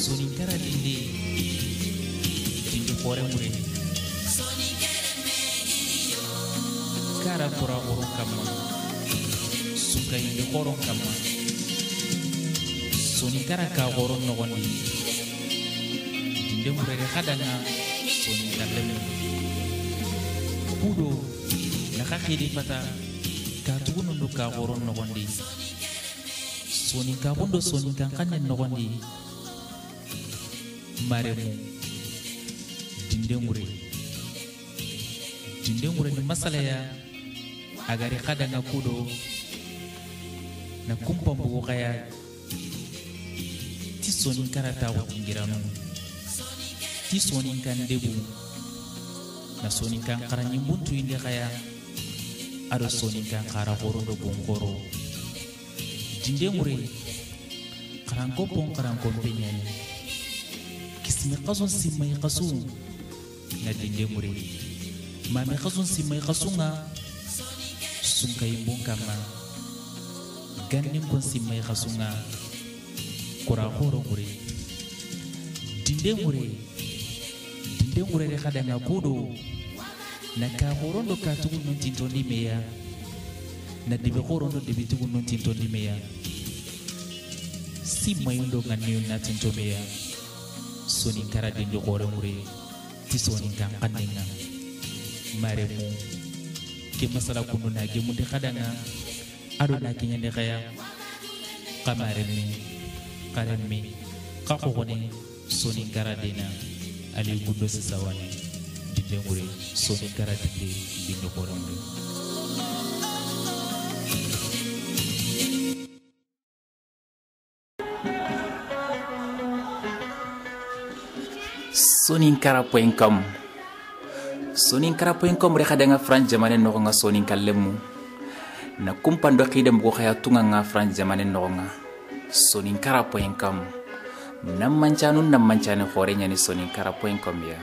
soninkara dinde hore mure kara kura horon kama suka inde horon kama soninkara ka horon nogondi dinde mure de khadanga soninkara lemu kudo naka khidi pata ka tugunundu ka horon nogondi soninka bondo soninka kanyen nogondi maremu dindengure ni masala ya agari khadanga kudo na kumpa mbugo kaya ti soninkara tawo ingiranu ti soninka ndebu na soninka karanyi muntu inde kaya ado soninka kara horondo bongoro dindengure karanko pon karanko penyani kisme qason simay qasun na dindengure mame qason simay qasunga sunka imbon kama gannim kon simay qasunga kura horo gure dindengure de khadanga kudo na ka horondo ka tugu non tintondi meya na dibe horondo dibe tugu non tintondi meya simay ndo ganniyo na tinto meya soninkara dinde hore mure ti soninka kanninga maremu ke masala kunu na ge munde khadanga ado na kinyande khaya qamaremi qaremi qaqogone soninkara dina ali gundo sawane dinde mure soninkara dinde hore mure soninkara.com reka dengan France jamane no nga soninkal lemu na kumpando khidem go khaya tunga nga France jamane no nga soninkara.com nam mancane hore nyani soninkara.com ya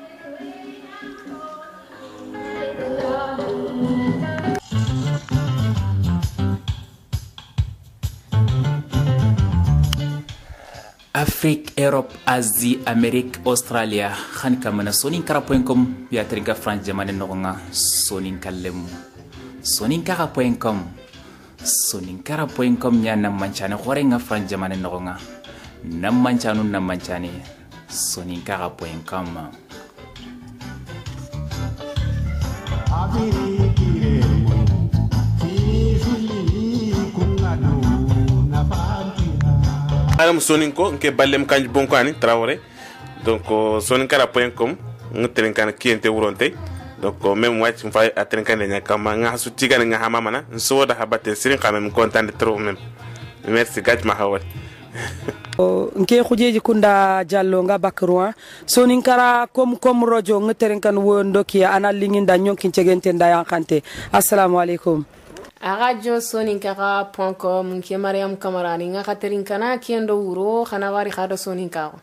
Afrique, Europe, Asie, Amérique, Australia. Khan kamana soninkara.com ya trinka France jamane nogonga soninkallemu. Soninkara.com ya nam manchane horenga France jamane nogonga. Nam manchane soninkara.com. Adam soninko nke ballem kanj bonkani Traoré donc soninkara.com ngutren kan kiente wuronte donc même watch mfa atren kan nya kama nga su tigane nga hamamana so da habate sirin kamem content trop même merci gaj ma hawal nke xujeji kunda jallo nga bakruwa soninkara kom rojo ngutren kan wondo ki ana linginda nyonkin cegente nda yankante assalamu alaikum Radio soninkara.com ke Mariam Kamarani nga khaterin kana kiendo wuro khana wari khado soninkara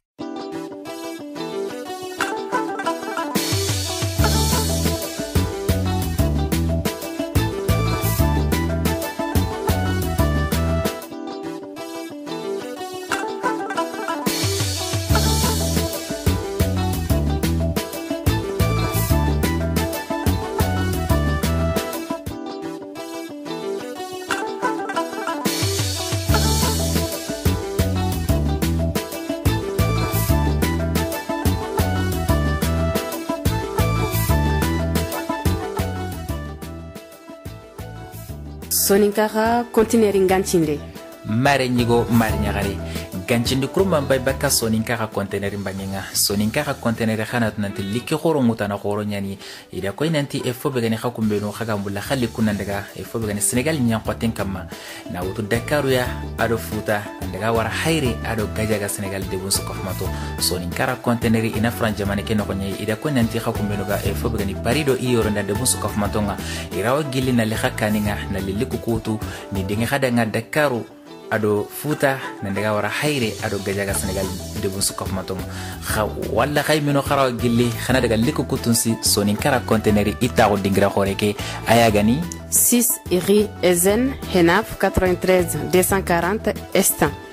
soninkara conteneur nganchinde mare nyigo mare nyagare ganchinde kuruma mbay baka soninkara conteneur mbanyenga soninkara conteneur khanat nanti liki khoro mutana khoro nyani ida koy nanti e fobe gani khakumbe no khagambulla khali kunandaga e fobe gani Senegal nyan kwaten kama na wutu Dakaru ya ado futa ndaga wara haire ado gajaga Senegal de bunsu kofmato soninkara conteneur ina France jamane keno konye ida koy nanti khakumbe no ga e fobe gani parido iyo ronda de bunsu kofmato nga irawa gili na le khakaninga na liliku kutu ni dinga khadanga Dakaru ado futa nandega wara haire ado gajaga Senegal de bunsu kofmato kha walla khay mino khara gilli khana daga liku kutunsi soninkara conteneur itago dingra khoreke aya gani 6 Iri Ezen Henaf 93 240 Estan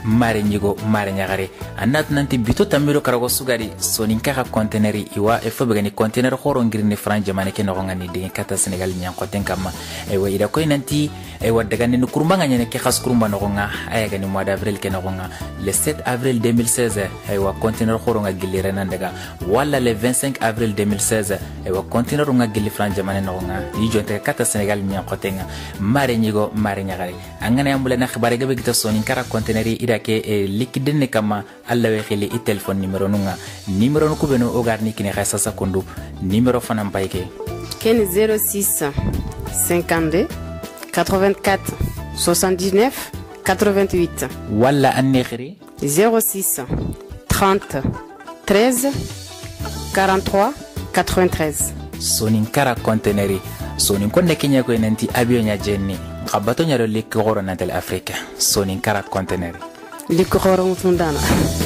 mare nyigo mare nyagare anat nanti bito tamiro karago sugari soninka ka containeri iwa efo begani container khoro ngirni fran jamane ke no ngani de kata Senegal nyan koten kama ewa ida koy nanti ewa daga ni kurmbanga nyane ke khas kurmba no nga aya gani mois d'avril ke no nga le 7 avril 2016 ewa container khoro nga gilire nan daga wala le 25 avril 2016 ewa container nga gili fran jamane no nga ni jonte kata Senegal nyan koten mare nyigo mare nyagare angana yambule na khibare gabe gita soninka ka containeri ida ke liquide kama alla we khili i telephone numéro no kubeno o garni kine khassa sakundu numéro fanam bayke ken 06 52 84 79 88 wala anne khiri 06 30 13 43 93 sonin kara containeri sonin konne kenya ko nanti avion nya jenni khabato nya do lik goro natal afrika sonin kara containeri lik goro mutundana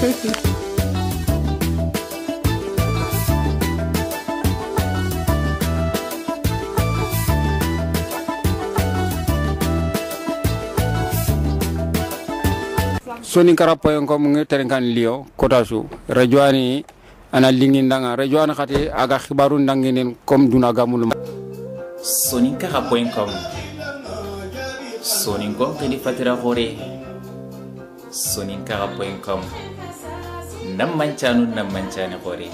Soninka point.com ngi terenkan Lio Kotasu rajoani ana lingin danga rajoani khati aga khibaru ndanginen comme duna gamul soninka.com soninko kedi fatira hore soninka.com nam manchani hore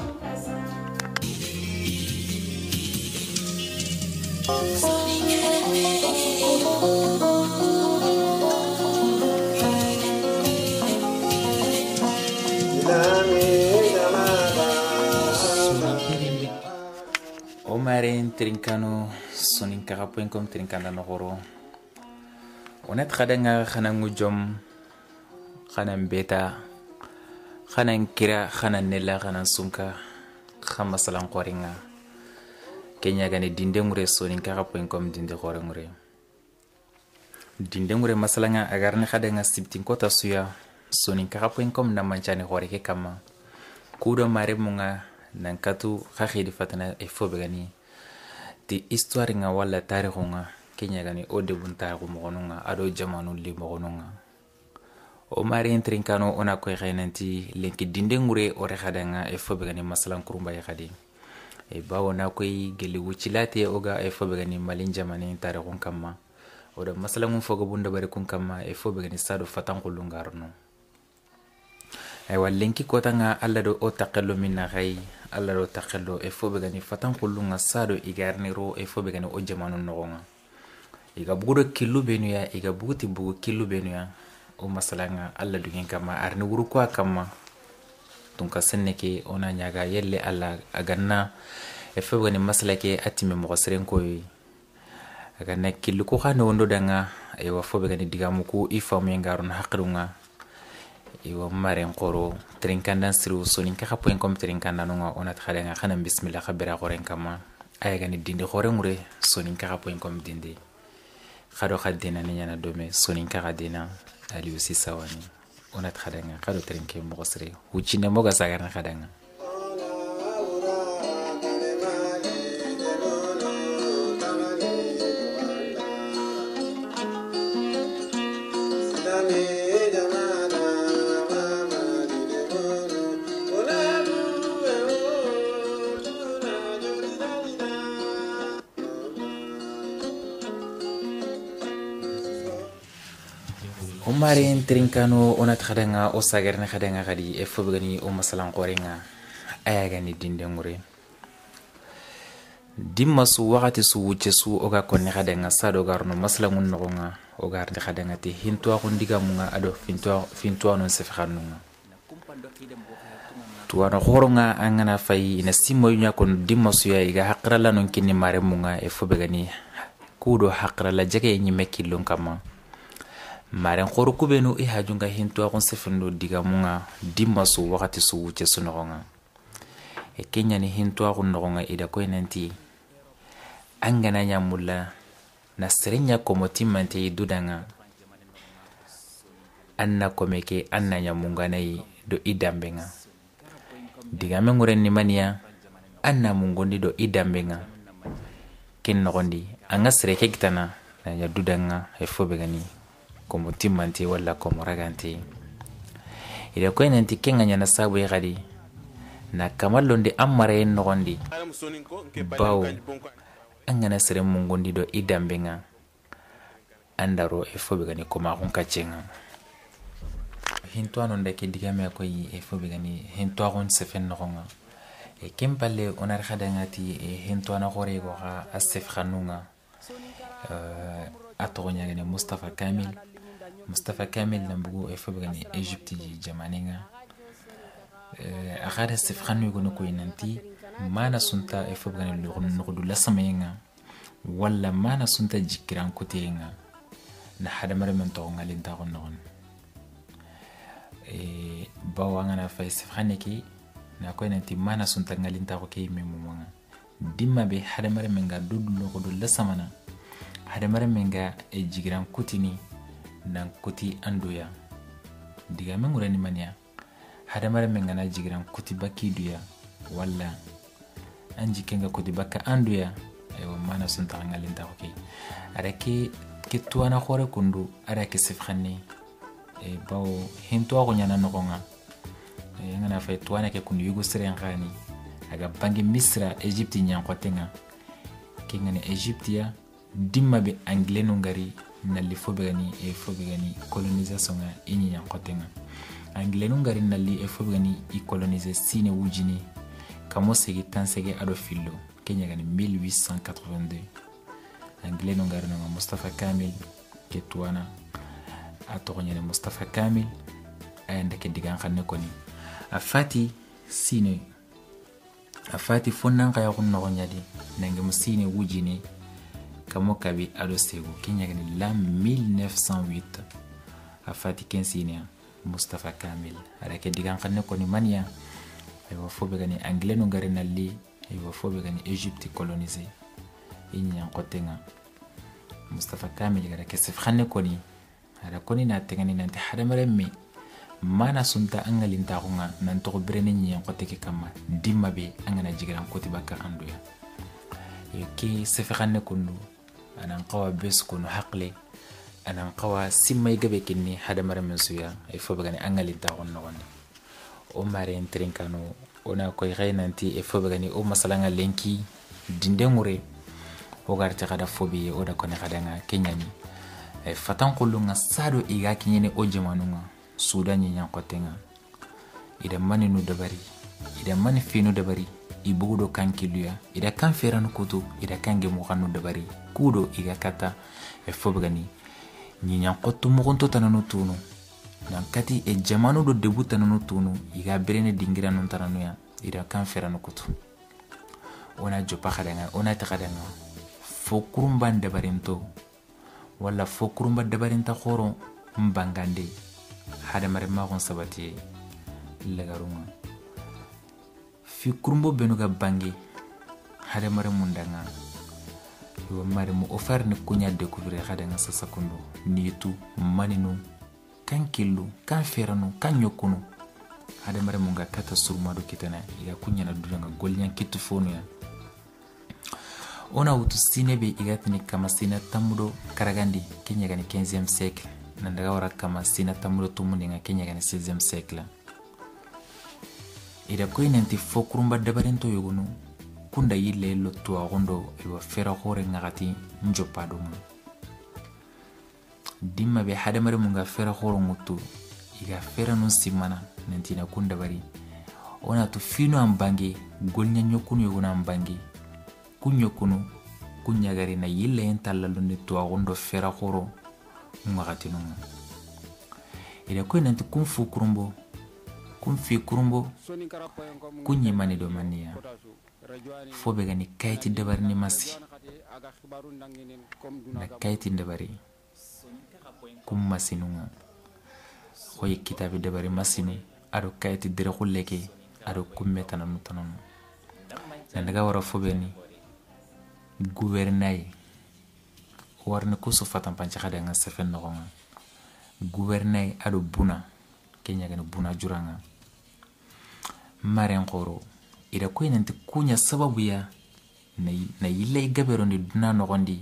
Omarin trinkano soninka.com trinkanda no horo onet khadanga khana ngujom khana mbeta khana nkira khana nela khana sunka khama salan qoringa kenya gane dinde ngure soninka.com dinde hore ngure dinde ngure masalanga agarne khadanga sibtin kota suya soninka.com na manchani hore ke kama kudo mare munga nankatu khidi fatana efo begani ti histoire nga wala tarikh nga kenya gani o debun tarikh mo gonunga ado jamanu li mo gonunga o mari trinkano ona ko xenanti lenki dinde ngure o re khadanga efo begani masalan kurumba ya khadi e bawo na koy geli wucilate oga efo begani malin jamani tarikh kamma o da masalan fogo bunda bare kun kamma efo begani sado fatan kulungarno ay walenki kotanga alla do o taqallu minna ghay alla do taqallu e fo be gani fatan kullunga sado igarniro e fo be gani o jamanu nogonga iga bugudo killu benuya iga buguti bugu killu benuya o masalanga alla dugin kama arni wuru kwa kama tunka senneke ona nyaga yelle alla aganna e fo be gani masalake atime mo seren koy aganna killu ko khano wondo danga e wa fo be gani digamu ko ifamu ngarun haqrunga iwa maren qoro trinkandan siru soninka.com trinkanda no onat khadanga khana bismillah khabira qoren kama ay gani dindi qore ngure soninka.com dindi khado khadina nyana dome soninka khadina ali usi sawani onat khadanga khado trinke mo qosre hucine mo ga sagarna khadanga Omarin trinkano onat khadanga o sagarna khadanga khadi e fobgani o masalan qorenga ayagani dinde ngure dimma su wakati su wuce su oga konni khadanga sado garno maslamun nogonga o garde khadanga ti hinto ko ndiga munga ado finto non se fakhanunga tuwana khoronga angana fay ina simo nya kon dimma su ya iga hakrala non kinni mare munga e fobgani kudo hakrala jage nyi mekilon kama maren khoro kubenu e hajunga hinto akon sefendo diga munga dimma su wakati su wuce su nogonga e kenya ni hinto akon nogonga ida ko nanti angana nyamulla na serenya komotimante idudanga anna komeke anna nyamunga nay do idambenga diga menguren ni mania anna mungondi do idambenga ken nogondi anga sereke kitana na dudanga e fobegani komo timmante wala komo ragante ida ko nanti kenga nyana sabu gadi na kamalondi amare nogondi baw angana sere mungondi do idambenga andaro fobe gani koma kun kachenga hinto anon da ke digame ko yi fobe gani hinto agon sefen nogonga kempalle onar khadangati hinto ana gore go ha asef khanunga atonya gani Mustafa Kamil nambugo fobe gani Egypte jamaninga akhada asef khanu go ko inanti mana sunta fobe gani lugu lasamenga wala mana sunta jikiran kotenga na hada mara men to ngalin ta gon bawanga na fa asef khaneki na ko nanti mana sunta ngalin ta ko kay memuma dimma be hada mara men ga dudlu ko la samana hada mara men ga jigiran kutini nan kuti anduya diga men ngurani mania hada mara men ga na jigiran kuti baki duya walla anji kenga kuti baka anduya ayo mana sunta ngalin ta ko kay arake ke tuana khore kundu arake sifkhani bawo hinto ko nyana nokonga ngana fay tuana ke kundu yugo serengani aga bangi Misra Egypte nyankotenga kengane Egyptia dimma be anglais no ngari nalli fobegani colonisation nga inyi nyankotenga anglais no ngari nalli fobegani coloniser sine wujini kamo segi tansege ado fillo kenya gani 1882 anglais no ngari no Mustafa Kamil ke tuana atogonyane Mustafa Kamil ayanda ke digan xanne koni afati sine afati fonnan kaya kunno gonyadi nange musine wujini kamo kabi ado segu kenya gani la 1908 afati kensine Mustafa Kamil arake digan xanne koni mania aywa fobe gani anglais no ngari nalli aywa fobe gani Egypte coloniser inyan kotenga Mustafa Kamil gara ke sef xanne koni ara koni na tegani nanti hadamare me mana sunta angalin ta kunga nan to brene nyen koteke kama dimma be angana jigiran koti baka anduya ke sef xanne kunu anan qawa bes kunu haqle anan qawa simmay gabe kinni hadamare men suya ay fo bagani angalin ta kunno wonni o mare entrinkano ona koy xeynanti e fo bagani o masalanga lenki dindengure o garta kada fobi o da kone kadanga kenyani fatan kulunga sado iga kinyene o jamanunga sudan nyan kotenga ida mani nu dabari ida mani finu dabari ibudo kankiluya ida kan feranu kutu ida kange mo kanu dabari kudo iga kata fobgani nyan kotu mo konto tananu tunu nan kati jamanu do debuta nanu tunu iga berene dingira non tananu ya ida kan feranu kutu ona jopa kadanga ona ta kadanga fo kurumba dabarinto wala fo kurumba dabarinta khoro mbangande hada mare ma gon sabati lagaruma fi kurumbo benuga bangi hada mare mundanga yo mare mo offer ne kunya découvrir hada nga sasakundo nitu maninu kan killu kan feranu kan yokunu hada mare munga kata surma do kitana ya kunya na dulanga golnyan kitu fonu ya ona utu sinebe igatini kama sina tamudo karagandi kenya gani 15e siècle nandaga wara kama sina tamudo tumuninga kenya gani 16e siècle ida ko inanti fokurumba dabarento yogunu kunda yille lo tuwa gondo iwa fera hore ngati njopado mu dimma be hadamare munga fera horo mutu iga fera non simana nantina kunda bari ona to fino ambangi golnya nyokunu yoguna ambangi kunyo kunu kunya gari na yille entalla lunde to agondo fera khoro ngati nunga ila ko nanti kumfu kurumbo kumfi kurumbo kunyi mani do mania fobe gani kayti dabar ni masi na kayti dabari kum masinunga khoy kitabi dabari masini ado kayti dire khuleke ado kummetana mutanono nandaga wara fobe ni gouvernail warne ko so fatan panci khada nga sefen no nga gouvernail ado buna kenya gana buna juranga maren khoro ida ko inanti kunya sababu ya na yille gabero ni duna no gondi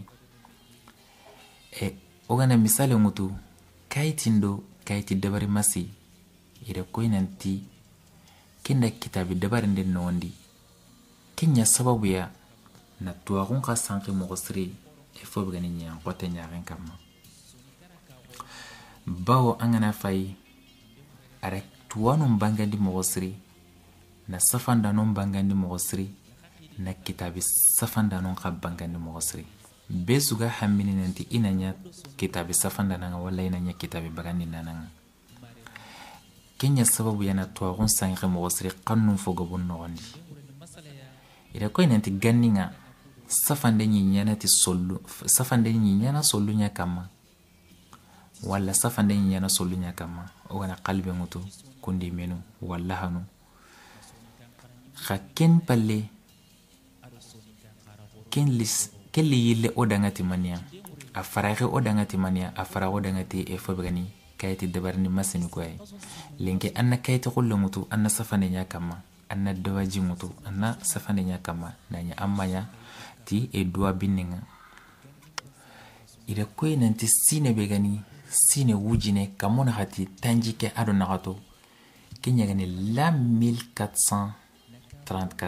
ogana misale ngutu kayti dabari masi ida koy nanti kenda kitabi dabarinde nondi kenya sababu ya na tuwagun ka sanki mogosiri fo bigani nyan kote nyaren kama bawo angana fay ara tuwanum bangandi mogosiri na safanda non bangandi mogosiri na kitabi safanda non ka bangandi mogosiri bezuga hamini nanti inanya kitabi safanda nanga wala inanya kitabi bagandi nananga kenya sababu yana tuwagun sanki mogosiri kannun fogo bun nogondi ida koy nanti ganninga safande nyinyana ti sollu safande nyinyana sollu nya kama wala safande nyinyana sollu nya kama o wana qalbi mutu kundi menu wala hanu khaken palle ken lis kelli yille odangati mania afaraxe odangati mania afara odangati e fobgani kayiti dabarni masini koy lenke anna kayiti kullu mutu anna safande nya kama anna dawaji mutu anna safande nya kama nanya amanya ti e doa bininga ida koy nanti sine begani sine wujine kamona hati tanjike ado nagato kenya gani la 1434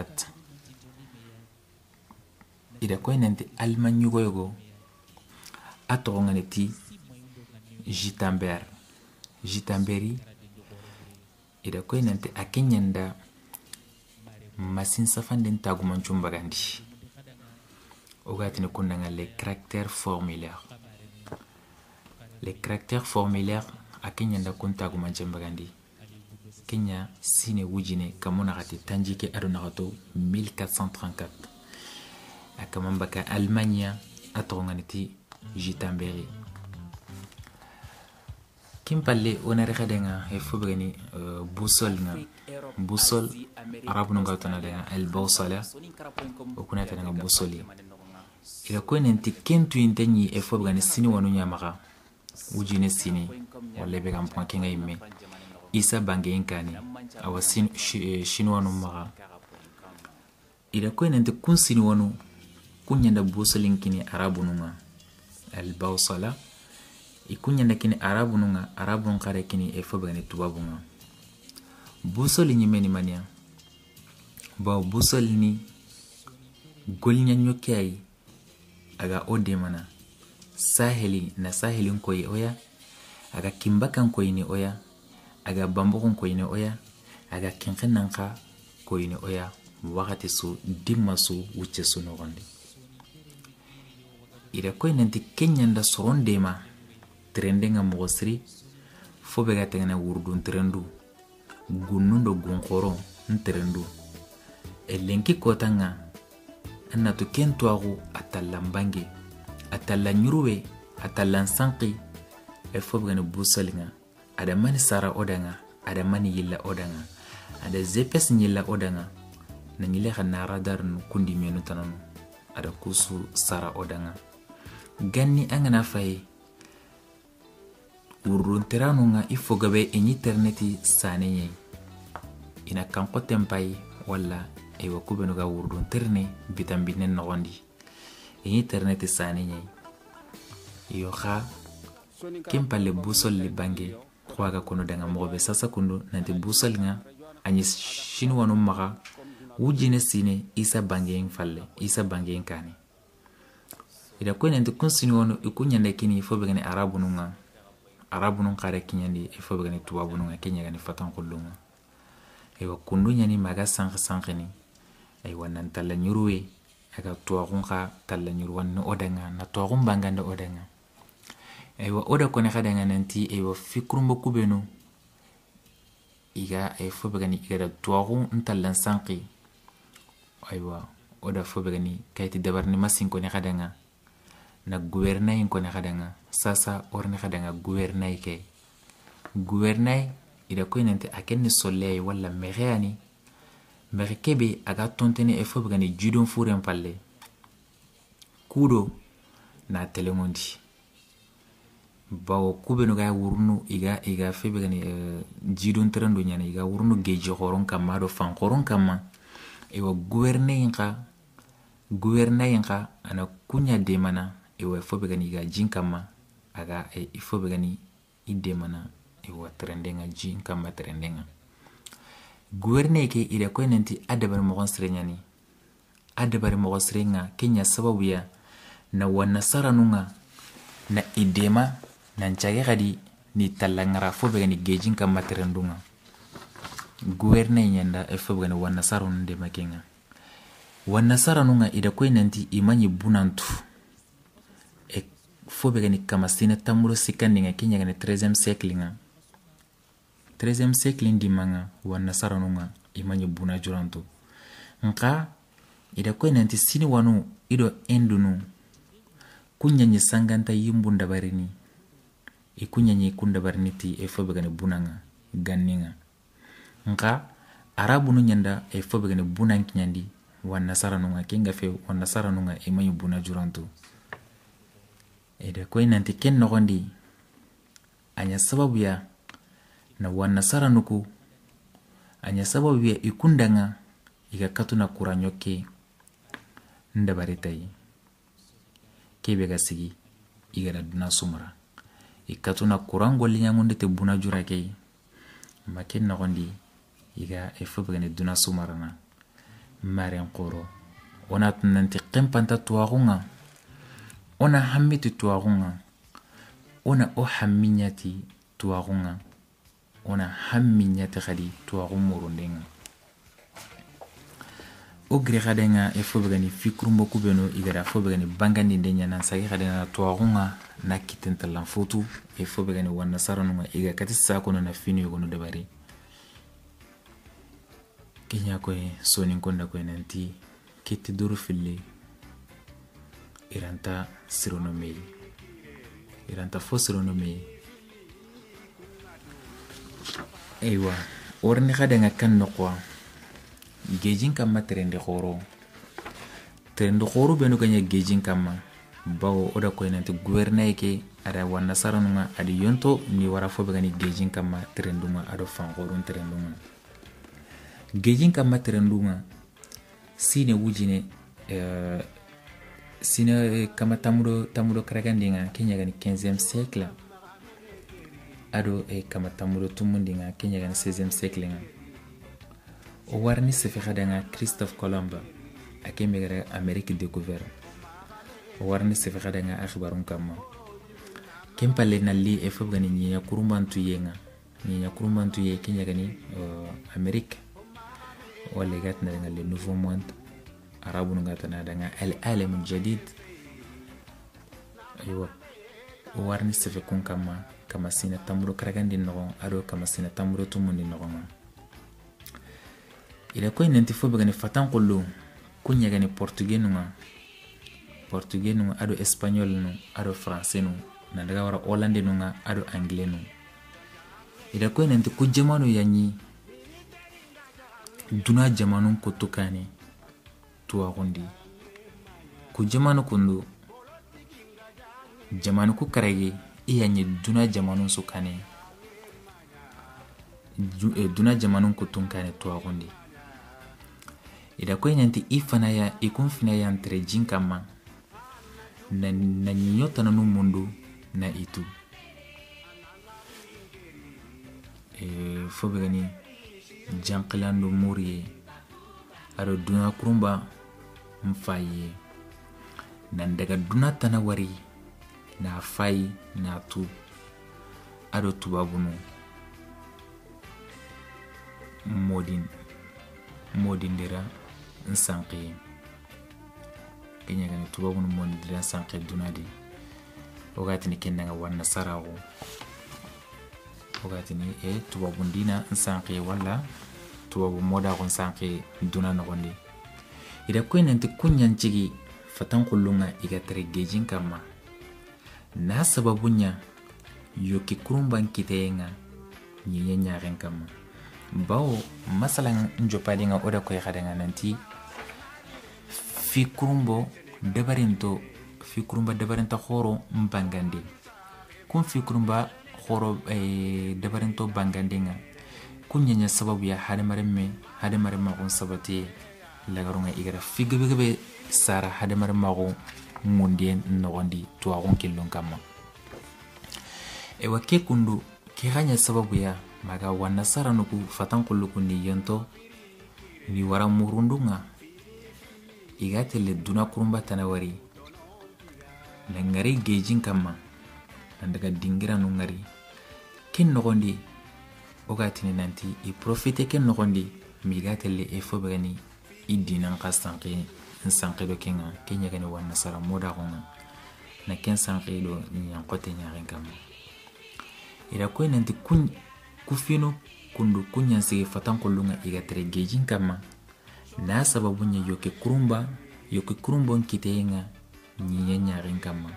ida koy nanti almanyugo yogo ato ngani ti Jitamberi ida koy nanti akenyanda masin safande ntaguman chumbagandi ogatini kunanga les caractères formulaires akenyanda kuntaguman chumbagandi kenya sine wujine kamona gati tanjike adona gato 1434 akamambaka Allemagne atonganiti Jitamberi kimpalle onare khadenga e fobgani busol arabu nunga tana de al bawsala o kunata nga busoli ila ko nenti kentu intenyi e fobgani sini wonu nyamaka wujine sini wala be gam point kinga imme isa bange inkani awa shin wonu maka ila ko nenti kun sini wonu kunyanda busolin kini arabu nunga al bawsala ikunyanda kini arabu nunga arabu nkare kini e fobgani tubabu nga busoli nyimeni mania ba busoli ni golnya nyokai aga odemana saheli na saheli nkoyi oya aga kimbaka nkoyi ni oya aga bamboko nkoyi ni oya aga kinkenanka koyi ni oya wakati su dimasu wuche su nogondi ida koyi nanti kenyanda sorondema trendenga mogosiri fobega tengana wurdun trendu gunnundo gunkoro ntrendu elenki kotanga annatu kentuagu atallambange atallanyuruwe atallansanqi e fobgani busalinga ada mani sara odanga ada mani yilla odanga ada zepes nyilla odanga na nyile khana radar nu kundi menu tananu ada kusu sara odanga ganni angana fay urun teranunga ifogabe interneti saneye ina kanko tempai wala e wakube nuga urun terne bitambinen nogondi interneti saneye yo kha kimpalle busol li bange khwaga kono danga mobe sasa kundu nanti busol nga anyi shinwanu maka wujine sine isa bange falle isa bange kani ida ko nanti kun sinwanu ikunyande kini fobegane arabu nunga arabu nun kare kinyandi e fobegane tubabu nunga kenyagani fatan kullunga ewa kundu nyani maga sank ni ay wannan talla nyuruwe aga tuwagun ka talla nyurwan no odanga na tuwagun banganda odanga aywa oda kone khadanga nanti aywa fikrumbo kubeno iga ay fobegani iga tuwagun ntallan sanki aywa oda fobegani kayti dabarni masin kone khadanga na gouvernail kone khadanga sasa orne khadanga gouvernail ke gouvernail ida ko nante akenni soleil wala mereani merkebe aga tontene e fobgani judon furen palle kudo na telemondi bawo kubeno ga wurnu iga febgani jidon terando nyana iga wurnu geji horon kama do fan horon kama ewa gouvernail ka ana kunya de mana ewa fobgani iga jinkama aga e fobgani ide mana iwa terendenga ji kama terendenga gouverne ke ida ko nanti adabar mo srenyani adabar mo srenga kenya sababu ya na wana saranunga na idema na nchage gadi ni talangara fo be ni gejin kama terendunga gouverne nyanda e fo be ni wana sarun de makenga wana saranunga ida ko nanti imanyi bunantu e fo be ni kama sina tamulo sikandinga kenya ni 13e siècle nga 13e siècle ndi manga wana saranunga imanyi buna jurantu nka ida ko nanti sini wanu ido endunu kunyanyi sanganta yimbunda barini ikunyanyi kunda barini ti e fo be ni bunanga ganninga nka arabu nu nyanda e fo be ni bunanki nyandi wana saranunga kenga fe wana saranunga imanyi buna jurantu ida ko nanti ken nogondi anya sababu ya na wana saranuku anya sababu ya ikundanga iga katuna kuranyoke ndabaritai kebe ga sigi iga duna sumara ikatuna kurango linyangunde te buna jura ke maken nogondi iga efo begane duna sumara na maren qoro ona tunanti qempanta tuwagunga ona hammiti tuwagunga ona o hamminyati tuwagunga ona hamminyati khadi tuwagun murundenga o gre khadenga e fo begani fikrumbo kubeno igara fo begani bangandi ndenya nan sagi khadena tuwagunga na kitenta lan fotu e fo begani wana saranunga iga katissa kono na fini yogono debari kenya ko sonin konda ko nanti kitti duru fille iranta sironome iranta fo sironome aywa orni khadenga kan no kwa gejin kama terende khoro beno ganya gejin kama bawo oda ko nanti gouverneur ke ada wana saranunga adi yonto ni wara fo begani gejin kama terendunga ado fan khoro terendunga gejin kama terendunga sine wujine sine kama tamudo kragandinga kenya gani 15e siècle ado kama tamudo tumundinga kenya gani 16e siècle nga o warni se fi khadanga Christophe Colomb akemegere Amerique découvert o warni se fi khadanga akhbarun kama kempale na li e fobgani nya kurumbantu ye kenya gani Amerique wala gatna nga le nouveau monde arabu ngatana danga al alam jadid aywa o warni se fi kun kama sina tamuro kragandi no ado kama sina tamuro tumundi no ila ko nanti fo begani fatan qullu kunya gani portugais nunga ado espagnol nu ado français nu na daga wara hollandais nunga ado anglais nu ila ko nanti ku jamanu yanyi duna jamanu ko tukani tuwa gondi ku jamanu kundu jamanu ku karage iyanyi duna jamanu sukane duna jamanu ko tunkane tuwa gondi ida ko nanti ifana ya ikunfina ya entre jinkama na nyota na mundu na itu fo begani janqlando muriye ado duna kurumba mfaye nan daga duna tanawari na fai na tu ado tubabunu modin dira nsanqi kenya gani tubabunu modin dira nsanqi dunadi ogatini kenanga wana sarago ogatini tubabun dina nsanqi wala tubabu moda gon sanqi duna nogondi ida ko nanti kunyan cigi fatan kullunga iga tere gejin kama na sababunya yoki kurumban kitenga nyinya nyaren kama bawo masalan njopadi nga oda koy khadanga nanti fikrumba dabarinta khoro mbangandi kun fikrumba khoro dabarinto bangandi nga kunyanya sababu ya hademaremme kun sabati lagarunga igara figebe sara hademaremme ko ngundien nogondi to agon killon kama e wake kundu kiranya sababu ya maga wanasara nuku fatankuluku ni yento ni wara murundunga igatele duna kurumba tanawari na ngari gejin kama nandaga dingira no ngari ken nogondi ogatini nanti i profite ken nogondi migatele efo begani idina qastanqi sanqi do kenga kenya gani wanasara moda gonga na ken sanqi do nyankote nyaren kama ira ko nanti kun kufino kundu kunyan sigi fatankulunga igatere gejin kama na sababu nya yoke kurumbo nkitenga nyinya nyaren kama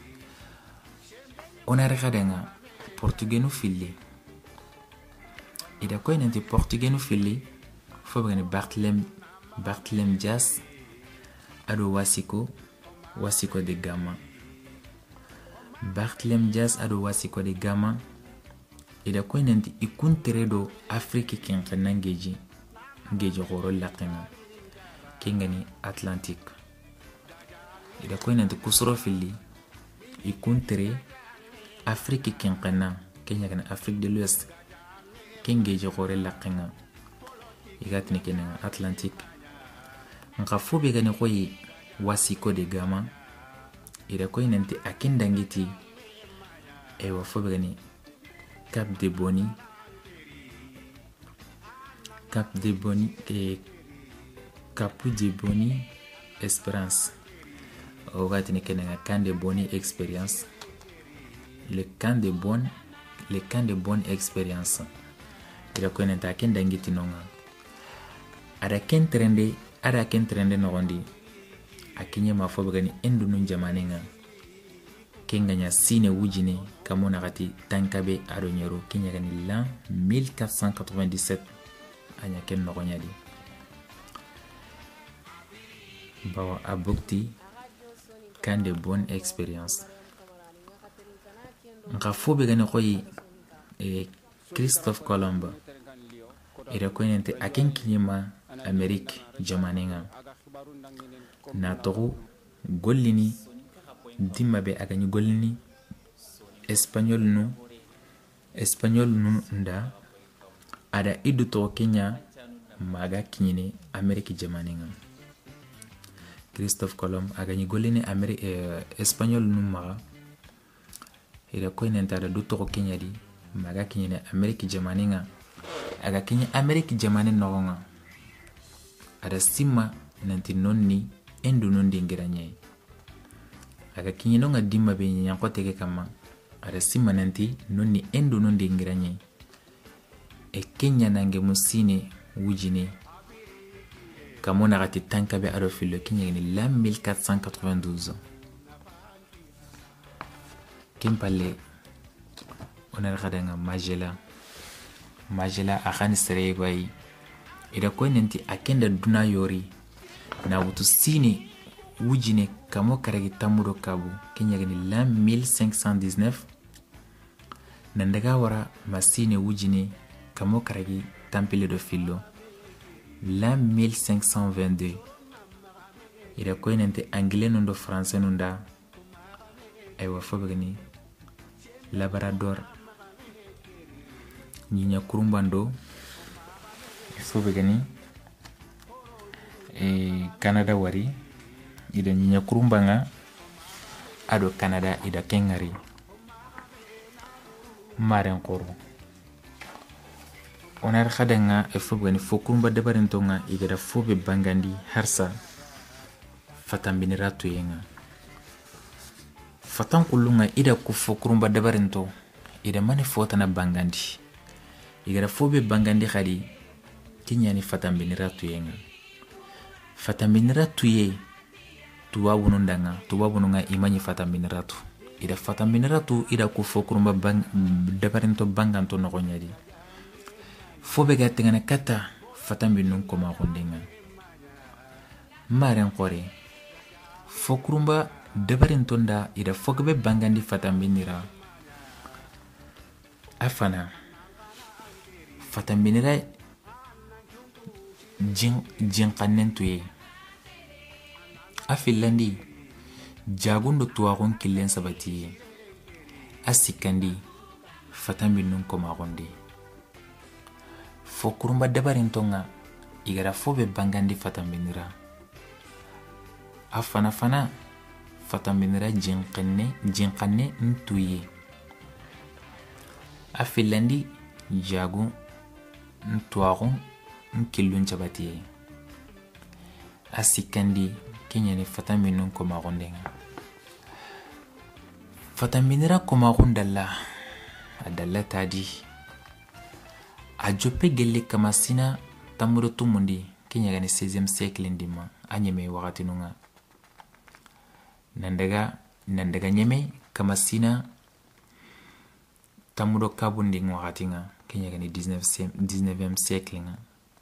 ona rekadenga portugenu fili ida ko nanti portugenu fili fo bani Barthelemy Dias ado wasiko de Gama Barthelemy Dias ado wasiko de Gama ida ko nanti ikunteredo Afrique kenkana ngeji goro lakena kengani Atlantique ida ko nanti kusoro fili ikuntere Afrique kenkana kenya kana Afrique de l'Ouest kengeji goro lakena igatni kena Atlantique nka fobe gani koyi wasiko de Gama ida ko nanti akindangiti ewa fobe gani Cap de Boni et Capu de Boni Espérance ogatni kena Camp de Boni Expérience le camp de bonne expérience ida ko nanti akindangiti nonga ada ken trende nogondi akinye mafobe gani endunu jamanenga kenganya sine wujine kamona gati tankabe ado nyero kenya gani l'an 1497 anya ken nogonyadi bawa abukti Camp de bonne expérience nka fobe gani koyi Christophe Colomb ira ko nente aken kinyema Amerique jamanenga na togo gollini dimmabe agani gollini espagnol nu nda ada idu to Kenya maga kinyine Amerique jamanenga Christophe Colomb agani gollini espagnol nu maga ira ko nente ada du to Kenya di maga kinyine Amerique jamanenga aga kinya Amerique jamanen nogonga ada sima nanti nonni endu nondi ngiranye aga kinya nonga dimma be nyankote ke kama ada sima nanti nonni endu nondi ngiranye e Kenya nange musine wujine kamona gati tankabe ado filo Kenya ni la 1492 kimpale onar kadanga Majela akhani sere gwai ida ko nanti akenda duna yori na wutu sini wujine kamo karagi tamuro kabu Kenya gani la 1519 nandaga wara masine wujine kamo karagi tampile do filo la 1522 ida ko nanti anglais nundo français nunda aywa fobagani Labrador Nyinya kurumbando sobe gani Canada wari ida nyinya kurumbanga ado Canada ida kengari maren koro onar khadanga fobe gani fokurumba debarentonga ida fobe bangandi harsa fatambinira tuyenga fatan kulunga ida ku fokurumba debarento ida mane fotana bangandi igara fobe bangandi khadi kinyani fatambinira tuyenga fatambinira tuye tuwabununga imanyi fatambinira tu ida fatambinira tu ida ku fokurumba debarento banganto nogonyadi fobe gatengana kata fatambinun koma kondenga maren kore fokurumba debarento nda ida fogbe bangandi fatambinira afana fatambinira jin kannen tuye afilandi jagundo tuwagon killen sabati asikandi fatambi nun komaxundi fo kurumba dabarintonga igara fo be bangandi fatambinira a fana fatambinira jinkanne ntuye a filandi jagu ntwaxu nkillun cabatiye a sikkandi keɲani fatambi nun komaxundenga fatambinira komaxun dalla a dalla tadi a joppe gelle kama sina tamuro tumundi keɲagani 16e siècle ndima a ɲeme waxatinunga nandaga ɲeme kama sina tamuro kabundi waxatinga keɲagani 19e siècle nga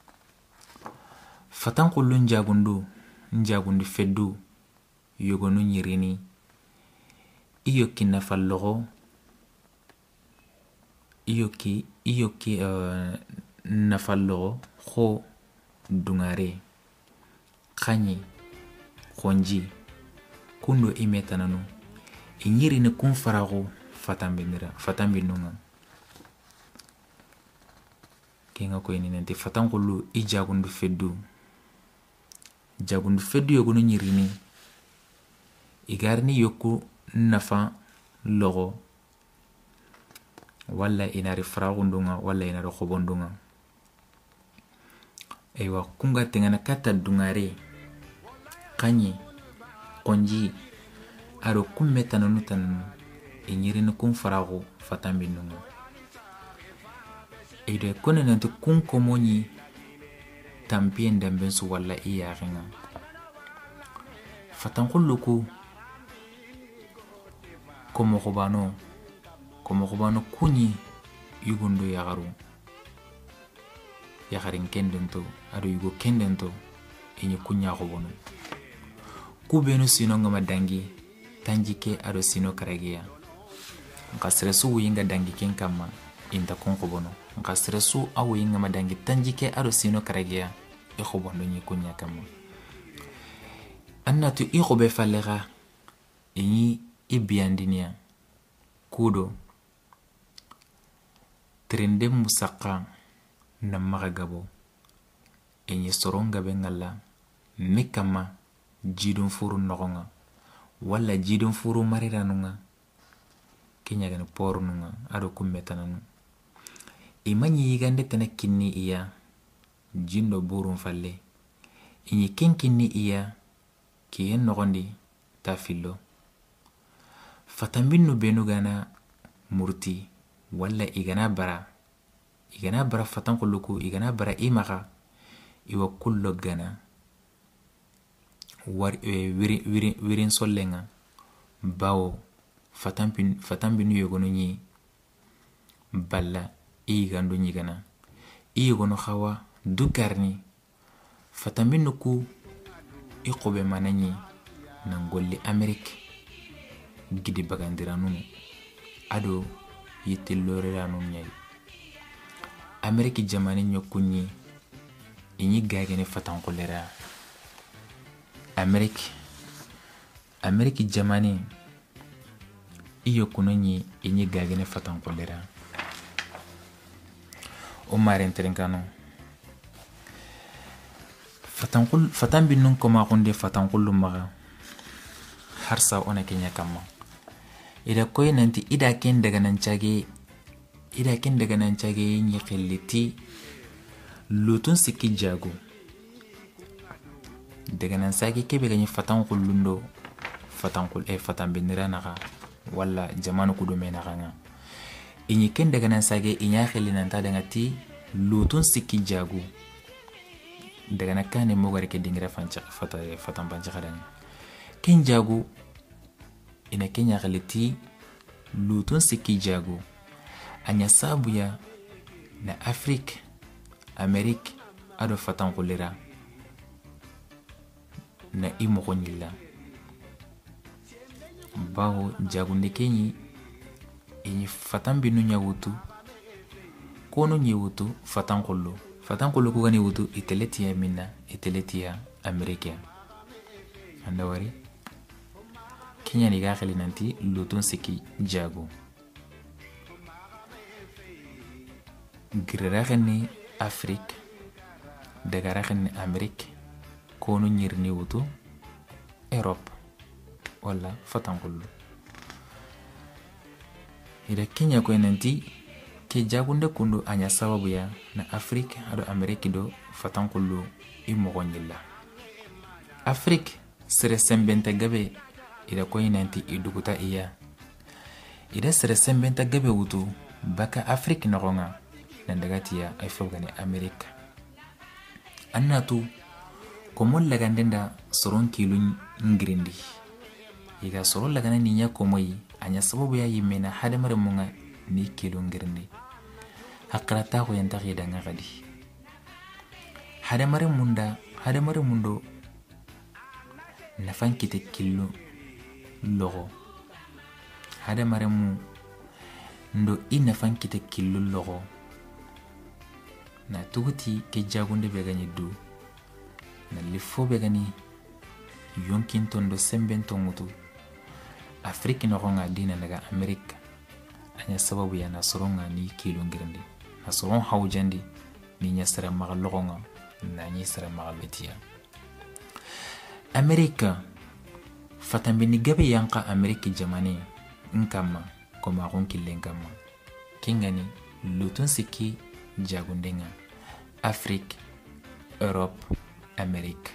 fatankullu njagundu feddu yogonu ɲirini iyo ki nafallogo iyo ki nafallogo xo dungare xaɲi xonji kundo i metananu i ɲirini kun faraxo fatambinunga kenga koyini nanti fatankullu i jagundu feddu yogonu ɲirini i garini yoku nafa logo walla inari faraxundunga walla inari xobondunga aywa kunga tengana kata dungare xaɲi xonji ado kun metananu tananu i ɲirini kun faraxu fatambinunga aydo kone nanti kun komoɲi tampiyen dambensu walla i yaxenga fatanxullu ku komoxubano kuɲi yugundo yaxarin kendento ado yugo kendento iɲi kuɲaxubono ku benu sino ngama dangi tanjike ado sino karageya nka seresu wuyinga dangi ken kamma inta kun xubono nka seresu a wuyinga ma dangi tanjike ado sino karageya i xubondo ɲi kuɲa kamma annatu i xube fallexa iɲi i biyandiniya kudo trende musaka na maga gabo iɲi soron gabe ngalla mi kama jidun furu nogonga walla jidun furu mariranunga keɲagani porununga ado kummetananu ima ɲi yigande tene kinni iya jindo burun falle iɲi ken kinni iya kiyen nogondi ta fillo fatambinnu benu gana murti walla igana bara fatankulluku igana bara i maxa iwa kullo gana wirin sollenga bawo fatanbinu yogonu ɲi balla i yigandu ɲigana i yogonu xawa du garni fatanbinu ku i xobe mana ɲi nan golli amerique gidi bagandiranunu ado yittilloreranun ɲayi amerique jamani ɲokkunɲi i ɲi gagene fatankullera amerique jamani i yokkunu ɲi i ɲi gagene fatankullera o maren terenkano fatanbinnun komaxunde fatankullu maxa harsa ona kenya kamma ida koy nanti ida ken daganancage ɲi xelliti lutun sikki jago daganansage kebe gaɲi fatankullundo fatanbinira naxa walla jamanu kudume naxanga iɲi ken daganansage iɲa xellinanta dangati lutun sikki jago dagana kane mogari ke dingira fatanpancaxadani ken jago ina kenya xeliti lutun sikki jago a ɲa sabuya na afrique amerique ado fatankullera na i moxo ɲilla bawo jagunde keɲi iɲi fatanbinu ɲa wutu kono ɲi wutu fatankullu ku gani wutu itele tiya min na itele tiya amerique anda wari keɲani ga xeli nanti lutun sikki jago giriraxenni afrique dagaraxenni amérique konu ñirni wutu europe wala fatankullu ida kenya koy nanti ke jagunde kundu anya sababu ya na afrique ado amérique do fatankullu i mogoñilla afrique sere sembenta gabe ida koy nanti i duguta iya ida sere sembenta gabe wutu baka afrique nogonga nandagatiya ay fogane america annatu komo lagandenda soron kilun ngirindi iga soron lagana ninya komoyi anya sababu ya yimena hadamare munga ni kilun ngirindi hakrata ko yanta khidanga gadi hadamare mundo nafan kite killu logo hadamare mu ndo ina fan kite killu logo na tuguti ke jagunde be gani du na lifo be gani yonkin tondo semben tongutu afrique no nga dina daga america anya sababu ya nasoronga ni kilo ngirndi nasoron hawjandi ni nyasara magal logonga na ni sara magal betiya america fatambe ni gabe yanka america jamani nkama koma ronkilen kama kingani lutun siki jagundenga afrique europe amerique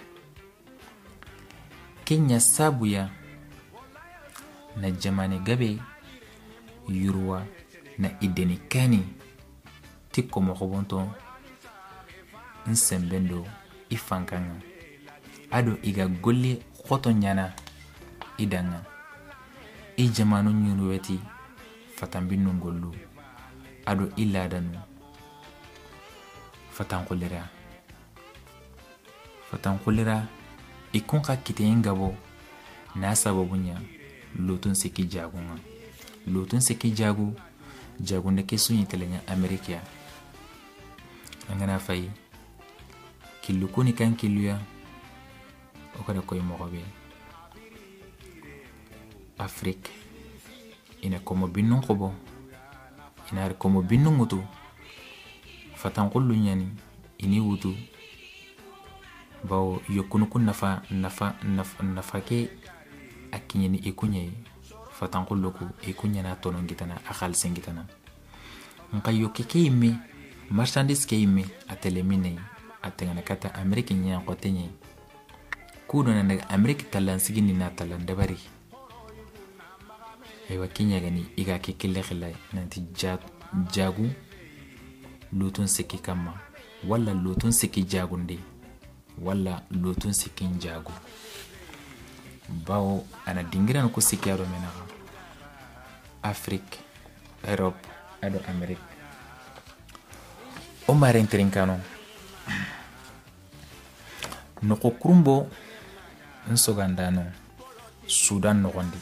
kenya sabuya na jamani gabe yurwa na ideni kani tikko mo khobonto nsembendo ifankanga ado iga golle khoto nyana idanga i jamanu nyuruweti fatambinu ngollu ado iladanu fatankulira ikunka kiteyin gabo na sababunya lutun siki jagunga lutun siki jagunde ke sunyi telenya amerika angana fay kilukuni kan kiluya okada koy mogobe afrique ina komo binnon khobo ina komo binnon mutu fatankullu nyani ini wutu bawo yokunu kun nafa ke akinyeni ikunye fatankullu ku ikunya na tonon gitana akhal singitana nka yokeke ime marchandise ke ime atelemine atengana kata amerika nya qotenye kudo na daga amerika talan sigini na talan dabari aywa kinya gani iga ke kille khilay nanti jagu lutun siki kama wala lutun siki jagunde wala lutun siki jagu bawo ana dingira ko siki ado menaga afrique europe ado amerique o maren trinkano no ko kurumbo nsogandano sudan no gondi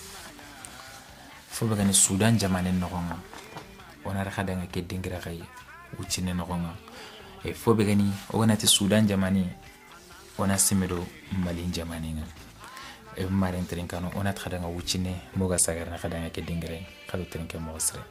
fo bagani sudan jamane no gonga ona rakhada nga ke dingira kay uchine no gonga e fo begani onati sudan jamani ona simedo malin jamani nga e maren trinkano ona khada nga uchine moga sagar na khada nga ke dingira khado trinke mo sre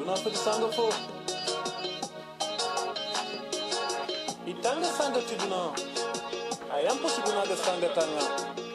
duna fati sanga fo itanga sanga tiduna ayam posibuna ga sanga tanga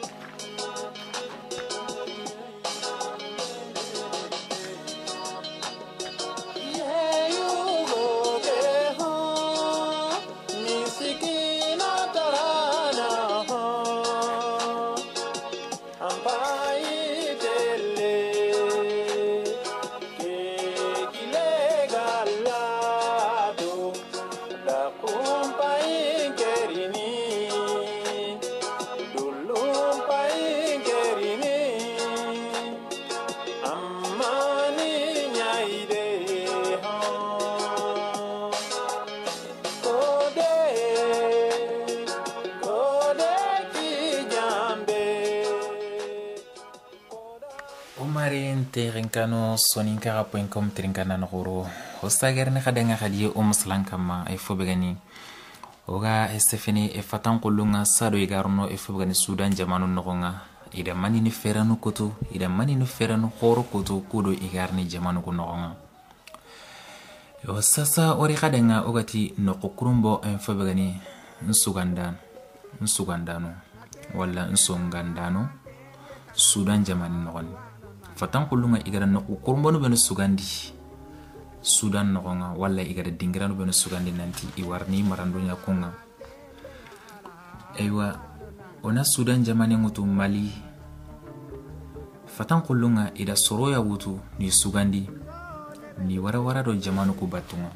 Terinkano soninkara.com terinkana nogoro hostagerne khadanga khadiye muslan kama ay fobegani oga estefani e fatan kulunga sado igarno e fobegani sudan jamanu nogonga ida manini feranu koto ida manini feranu khoro koto kudo igarni jamanu ko nogonga yo sasa ori khadanga ogati nokokurumbo en fobegani nsugandano wala nsongandano sudan jamanu nogoni fatan kulunga igara no kurmbonu beno sugandi sudan nogonga wala igara dingirano beno sugandi nanti iwarni marandonya kunga aywa ona sudan jamane ngutu mali fatan kulunga ida soroya wutu ni sugandi ni wara do jamanu ku batunga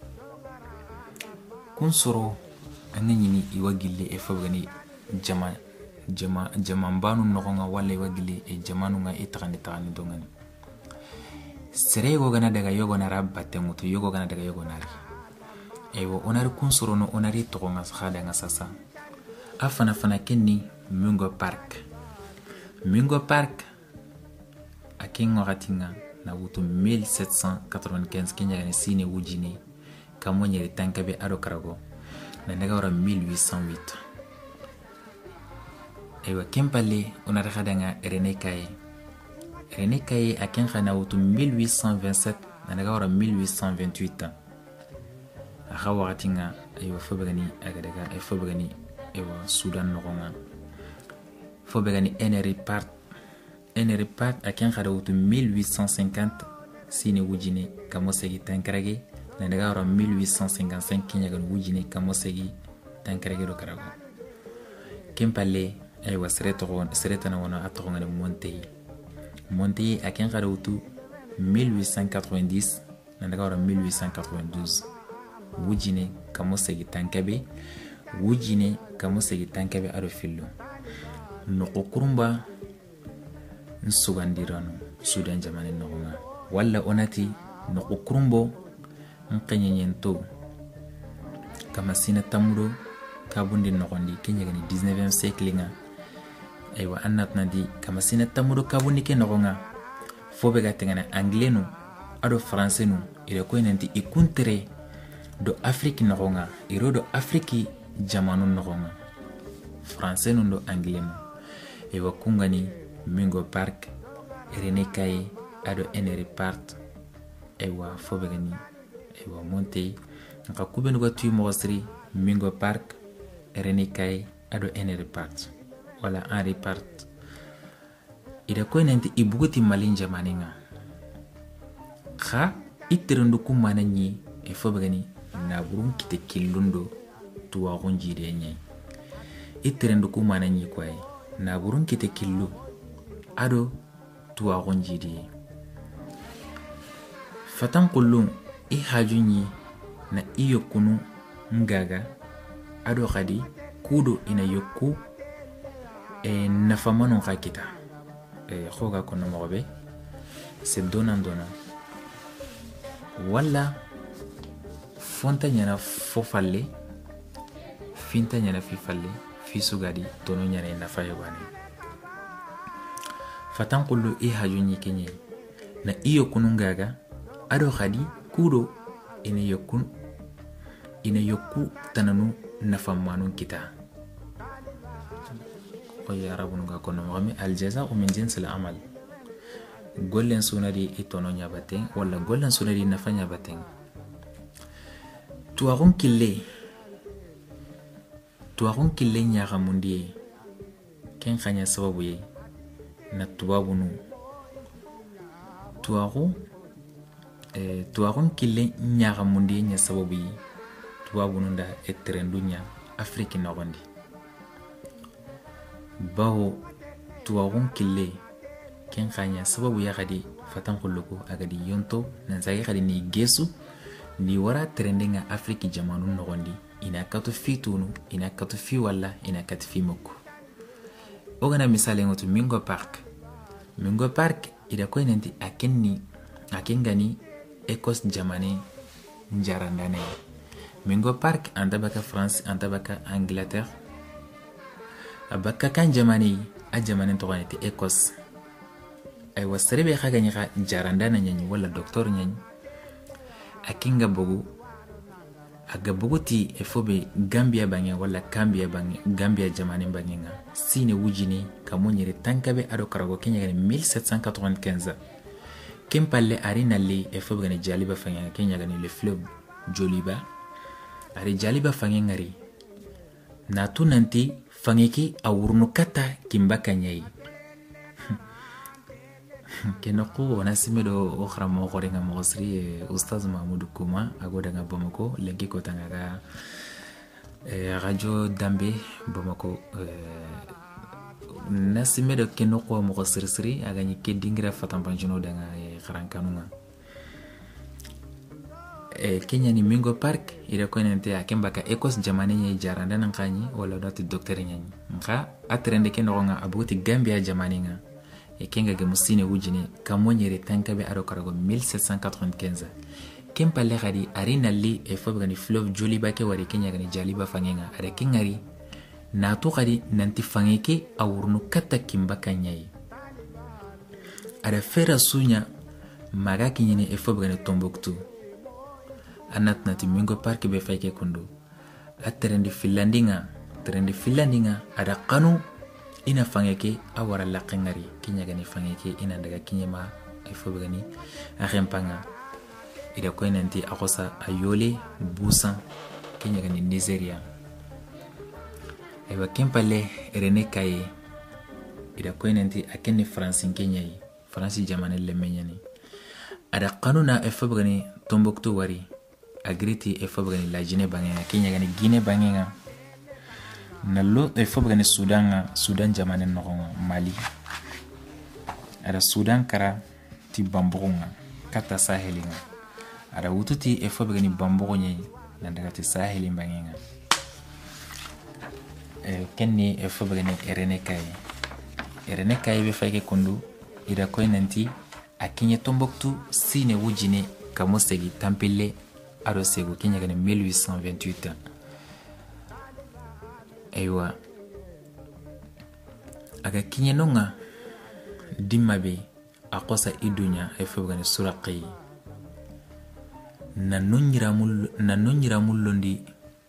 kun soro ananyini iwagille e fabgani jamambanu nogonga wala iwagili e jamanu nga itakani dongani sere yogo gana daga yogo nara batengutu yogo gana daga yogo nari ewo onari kunsorono onari togonga khada nga sasa afana fana kenni Mungo Park akingo gatinga na wutu 1795 kenya gani sine wujine kamonyeri tankabe ado karago na daga ora 1808 aywa kempale onara khadanga René Caillé akin khana wutu 1827 na daga ora 1828 akhawa gatinga aywa fobagani agadaga ay fobagani ewa Sudan nogonga fobagani Henry Part akin khada wutu 1850 sine wujine kamosegi tankarage na daga ora 1855 kenya gan wujine kamosegi tankarage do karago kempale aywa sereta na wana atogongane Montey akin khada wutu 1890 na daga ora 1892 wujine kamosegi tankabe wujine kamosegi tankabe ado fillo noko kurumba nsugandirano Sudan jamane nogonga walla onati noko kurumbo nkenyenyento kama sina tamudo kabundi nogondi kenyagani 19e siècle nga aywa annatna di kama sina tamudo kabundi ke nogonga fobe gatengana anglais ado français no ire ko nenti ikuntere do Afrique nogonga iro do Afrique jamanu nogonga français no do anglais no ewa kungani Mungo Park René Caillé ado Henry Part ewa fobegani ewa Montey nka kubenu ga tuy mogosri Mungo Park René Caillé ado Henry Part wala Henry Part ida ko nenti ibuguti malinja maninga kha itirendu kumana nyi e fobegani na burum kite killundo tuwa gonjide nyai itirendu kumana nyi kwai na burum kite killu ado tuwa gonjide fatan kullu i hajunyi na iyo kunu ngaga ado khadi kudo ina yokku e nafamano khakita khoga kono mobe se dona wala fonta nyana fofalle finta nyana fifalle fisugadi tono nyana nafa yobani fatan kullu i hajunyi kenye na iyo kunungaga ado khadi kudo ina yokku tananu nafamanu kita o ya rabun ga kono mobe aljaza'u min jinsil amal gollen sunadi itono nyabaten wala gollen sunadi nafa nyabaten tuwaron kille nyaga mundi ken khanya sababu ye na tuwabunu tuwaron kille nyaga mundi nya sababu ye tuwabunu da etrendunya afriki nogondi bawo tuwaron kille ken khanya sababu ya gadi fatan kulluko agadi yonto nan zagi gadi ni gesu ni wara trendinga afriki jamanu nogondi ina katu fitunu ina katu fi walla ina katu fi moko ogana misale ngotu Mingo Park ida ko nanti akengani ekos jamane njarandane Mingo Park andabaka France andabaka Angleterre abaka kan jamani a jamane to ganati ekos ay wasrebe khagani kha jarandana nyani wala docteur nyani akinga bogu aga boguti efobe Gambia bange wala Gambia jamane bangenga sine wujini kamonyere tankabe ado karago kenya gani 1795 kempalle arina li efobe gani jaliba fangenga kenya gani le fleuve Joliba ari jaliba fangengari natu nanti fangeki awurnu kata kimbaka nyai kenoko onasimedo okhramo khorenga mogosri ustaz Mahmoud Kouma agoda nga Bamako lenki kotanga ga radio Dambe Bamako nasimedo kenoko mogosri agani kedingira fatampanjuno danga kharankanunga Kenya ni Mingo Park ira ko nente akembaka ekos jamane nyai jaranda nankanyi wala datu docteur nyani nka atrende kenonga abuti Gambia jamane nga ekenga ge musine wujine kamonyere tankabe aro karago 1795 kempale gadi arina li efobgani fleuve Joliba ke wari Kenya gani jaliba fangenga are kengari na to gadi nanti fangeke awurnu kata kimbaka nyai are fera sunya maga kinyene efobgani Tombouctou anat nati Mingo Park be fayke kundu atrendi finlandinga ada kanu ina fangeke awara laqengari kinya gani fangeke ina daga kinyema ifo gani akhempanga ida ko nanti akosa ayole busan kinya gani Nigeria ewa kempale René Kaye ida ko nanti akene France Kenya yi France jamane le menyani ada kanuna ifo gani Tombouctou wari agriti ifo gani la Guinée bangenga kinya gani Guinée bangenga nallo ifo gani Sudan jamane nogonga Mali ada Sudan kara ti bambonga kata sahelinga ada wututi ifo gani bambonye nandaga ti saheli bangenga kenni ifo gani René Kaye be fayke kundu ida koy nanti akinye Tombouctou sine wujine kamosegi tampille ado sego Kenya gani 1828 aywa aga kinye nonga dimabe akosa idunya efo gani suraqi na nonyiramul londi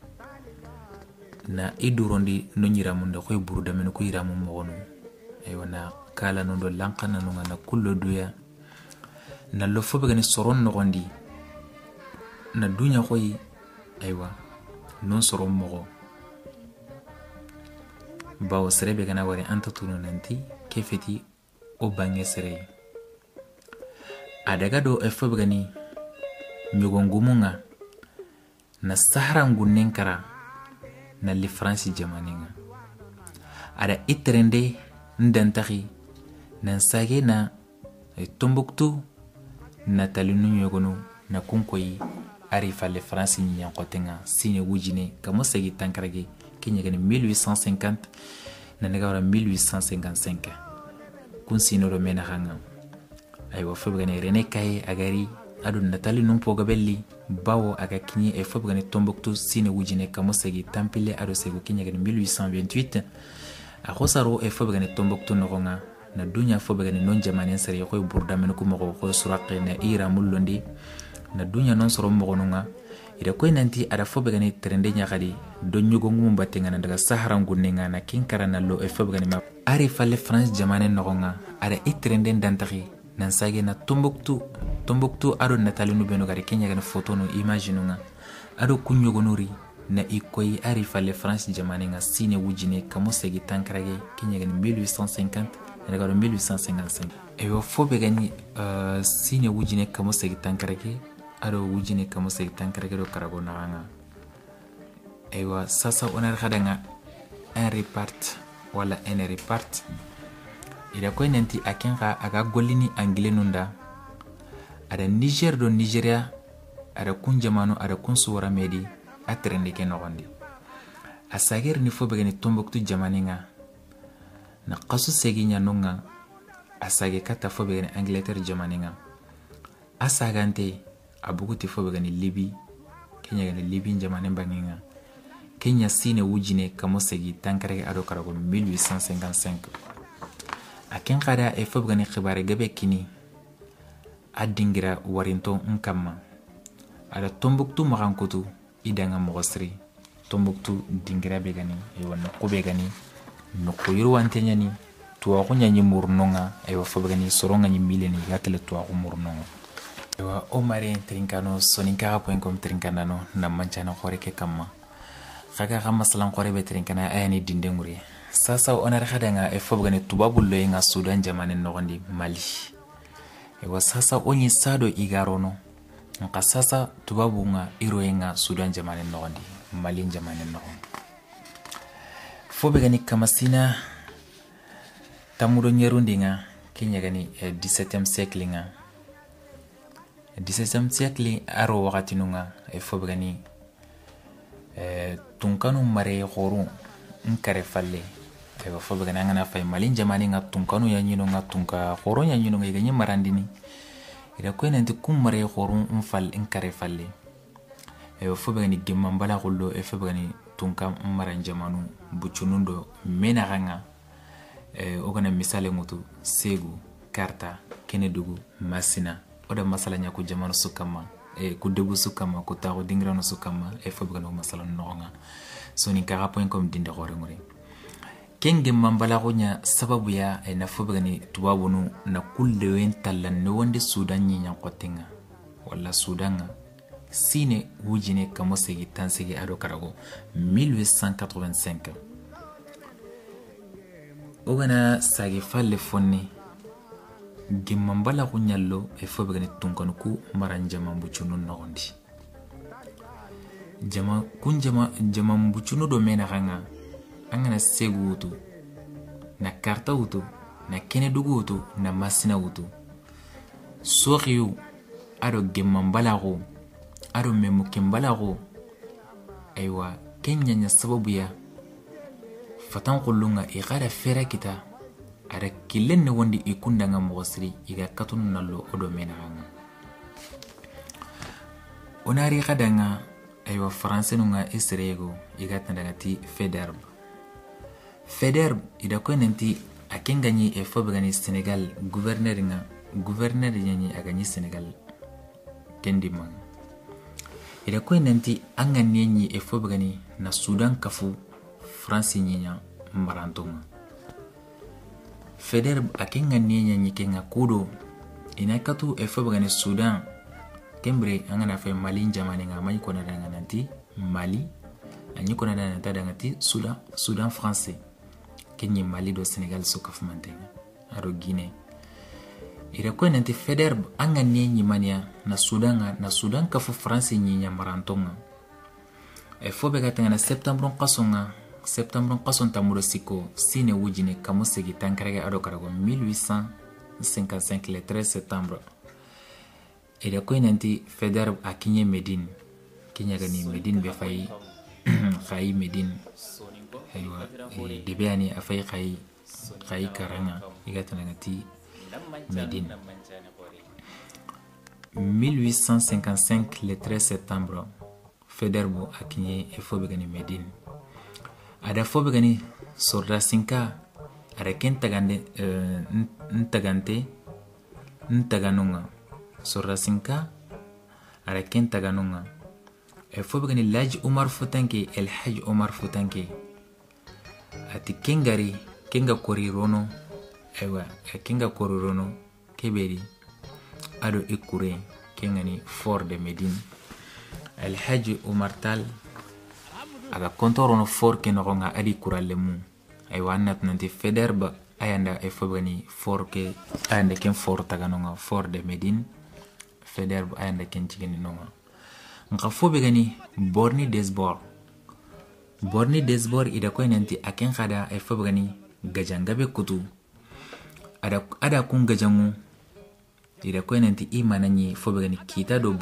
na idurondi nonyiramunda koy buruda men ko iramu mogonu aywa na kala nondo lankana nonga na kullo duya na lo fo gani soron nogondi na dunya koy aywa non soron mogo bawo serebe gana wari anta tunu nanti kefeti o bange sere adaga do efo gani nyugongumunga na sahara ngunnen kara na li France jamaninga ada itrende ndantaki na sage na Tombouctou na talinu nyogonu na kunkoyi arifa le France nyankotenga sine wujine kamo segi tankarage Kenya gani 1850 na negawara 1855 kun sino do mena hanga aywa fo gani René Kaye agari adu natali numpo gabelli bawo aga kinye e fo gani Tombouctou sine wujine kamo segi tampile ado sego Kenya gani 1828 a khosaro e fo gani Tombouctou nogonga na dunya fo gani non jamane sare ko burda men ko mo ko suraqe na ira mullondi na dunya non soro mo gonunga ida koy nanti ada fo gani trende nyakadi do nyugo ngum batenga daga sahara ngunninga na kinkara na lo e fo gani ma ari falle France jamane nogonga ada itrende ndantaki nan sage na Tombouctou ado natali no beno gari Kenya gana photo no image no nga ado kunyogo nori na ikoyi arifa le France jamane nga sine wujine kamo segi tankrage Kenya gani 1850 na garo 1855 ewo fobe gani sine wujine kamo segi tankrage ado wujine kamo segi tankrage do karago na nga ewa sasa onar khadanga un repart wala un repart ida koy nanti akenga aga golini anglais nunda ada Niger do Nigeria ada kun jamano ada kun suwara medi atrende ke nogondi asager ni fobe gani Tombouctou jamaninga na qasu segi nyanunga asage kata fobe gani Angleterre jamaninga asagante abuguti fobe gani Libi Kenya gani Libi jamanin banginga Kenya sine wujine kamo segi tankare ado karago 1855 aken kada e fobe gani khibare gabe kini adingira warinto nkama ada Tombouctou marankutu idanga mogosri Tombouctou dingira be gani e wonna ko be gani no ko yiru wantenya ni to ko nyanyi murnonga e wa fobe gani soronga ni mileni yakle to ko murnonga e wa o mari trinkano soninka.com trinkano na manchana khoreke kama khaga kama salan khore be trinkana ayani dindenguri sasa onar khadanga e fobe gani tubabul lo nga Sudan jamane nogondi Mali e wa sasa onyi sado igarono nka sasa tubabu nga iroyenga Sudan jamane nogondi Mali jamane nogondi fobe gani kamasina tamuro nyerundi nga Kenya gani 17e siècle nga 17e siècle aro wakati nunga e fobe gani tunkanu mare khoru nkare falle e fobe gani ngana fay Mali jamane nga tunkanu ya nyino nga tunka khoro nya nyino nga ganyi marandini ida ko nanti kumare khorun unfal inkare falle e fobe gani gemambala gollo e fobe gani tunka maran jamanu buchunundo mena ganga ogana misale mutu Segu Karta Kenedugu Masina oda masala nya ku jamanu sukama ku debu sukama ku tawo dingrano sukama e fobe gani masala nonga soninka.com dinde gore ngore kenge mambala gonya sababu ya na fobe gani tubabunu na kulle wen tallan no wonde Sudan nyinya qotenga wala Sudanga sine wujine kamo segi tansegi ado karago 1885 ogana sagi falle fonni gimmambala gunyallo e fobe gani tunkanu ku maranjama mbuchunu nogondi jama mbuchunu do mena ganga angana Segu wutu na Karta wutu na Kenedugu wutu na Masina wutu Soriyu ado gemmambalago ado memukembalago aywa Kenya nya sababu ya fatan kullunga igara fera kita ada killen ne wondi ikunda nga mogosri iga katun nallo odo mena hanga onari kadanga aywa français nunga esrego iga tandanga ti Faidherbe ida ko nanti akengani e fobe gani Senegal gouverneur nyanyi agani Senegal kendima ida ko nanti angani nyi e fobe gani na Sudan kafu France nyinya marantonga Faidherbe akengani nyanyi kenga kudo inakatu e fobe gani Sudan kembre angana fe Mali jamane nga manyi ko nadanga nanti Mali anyi ko nadanga nanti Sudan français Kenya Mali do Senegal sokaf mantenga aro Guinée ira ko nanti Faidherbe anga nyi mania na Sudan kafu France nyi nyamarantonga e fobe gatanga na septembre qason tamuro siko sine wujine kamo segi tankarega ado karago 1855 le 13 septembre ira ko nanti Faidherbe akinye Medine Kenya gani Medine be fay khay Medine aywa debeani afay khay karanga igatana ngati Medine 1855 le 13 septembre Faidherbe akinye e fobe gani Medine ada fobe gani sorda sinka ada kentagande ntaganunga sorda sinka ada kentaganunga e fobe gani Laj Omar Futanke El Haj Omar Futanke ati kenga kori rono ewa kenga kori rono keberi ado ikure kengani fort de Médine Alhaji Omar Tall aga kontorono fort ke nogonga adi kuralemu ay wannat nanti Faidherbe ayanda e fogani fort ke ayanda ken fort taganonga fort de Médine Faidherbe ayanda ken cigeni nonga nka fobe gani Borny Desbordes ida koy nanti aken khada e fobe gani gajangabe kutu ada kun gajangu ida koy nanti imanani fobe gani kita do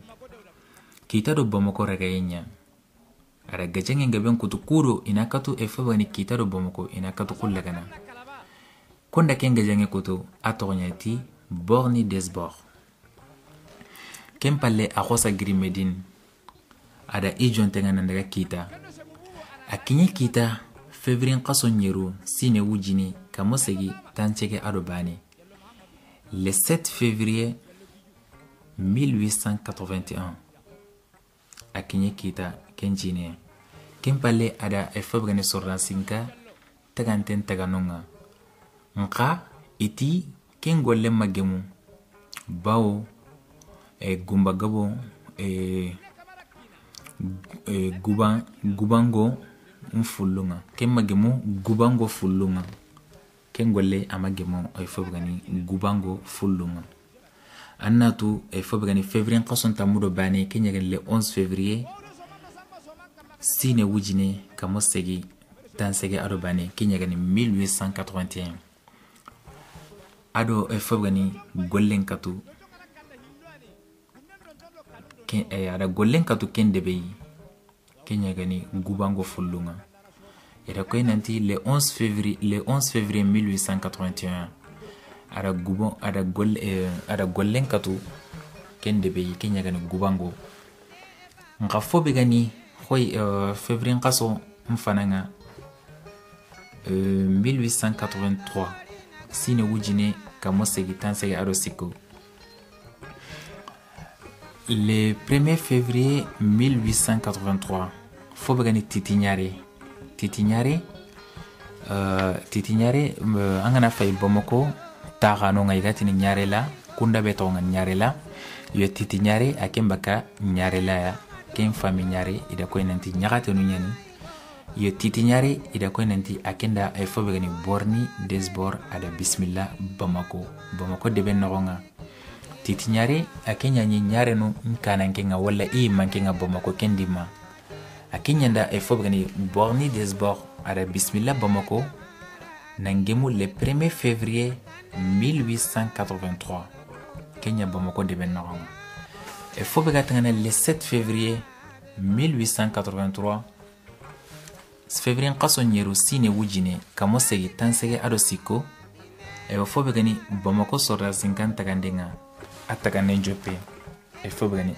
Bamako ragayenya ada gajange ngaben kutu kuro inakatu e fobe gani kita do Bamako inakatu kullagana konda ken gajange kutu atonyati Borny Desbordes ken palle akhosa giri Médine ada ijontenga nandaga kita akinye kita février qaso nyeru sine wujini kamosegi tancheke adobani le 7 février 1881 akinye kita kenjine kempale ada efobgane sorransinka taganten taganonga nka iti kengolle magemu bawo gumba gabo gubango mfulunga kemagemu gubango fulunga kengolle amagemu efobgani gubango fulunga annatu efobgani février qason tamudo bane kenyagen le 11 février sine wujine kamosegi tansege ado bane kenyagen 1881 ado efobgani gollen katu ada gollen katu kendebe kenyagani gubango fulunga era koy nanti le 11 février 1881 ada gollen katu kendebe kenyagani gubango nga fobe gani khoy février qaso mfananga 1883 sine wujine kamosegi tansege ado sikko le 1er février 1883 Fobegani Titignare angana fay Bamako taxano ngay gatini ñare la kunda beto nga ñare la yo Titignare akembaka ñare la ya ken fami ñare ida koy nanti ñaxate nu ñani yo Titignare ida koy nanti akenda ay Fobegani Borny Desbordes ada bismillah Bamako debe nogonga Titignare akenya nyare no nkanankenga wala mankenga Bamako kendima akenya nda efobgani Borny Desbordes ada bismillah Bamako nangemu le 1er février 1883 Kenya Bamako de benno efobga tangana le 7 février 1883 février qaso nyeru sine wujine kamosegi tansege ado siko efobgani Bamako sorra 50 gandenga atagane jope efobgani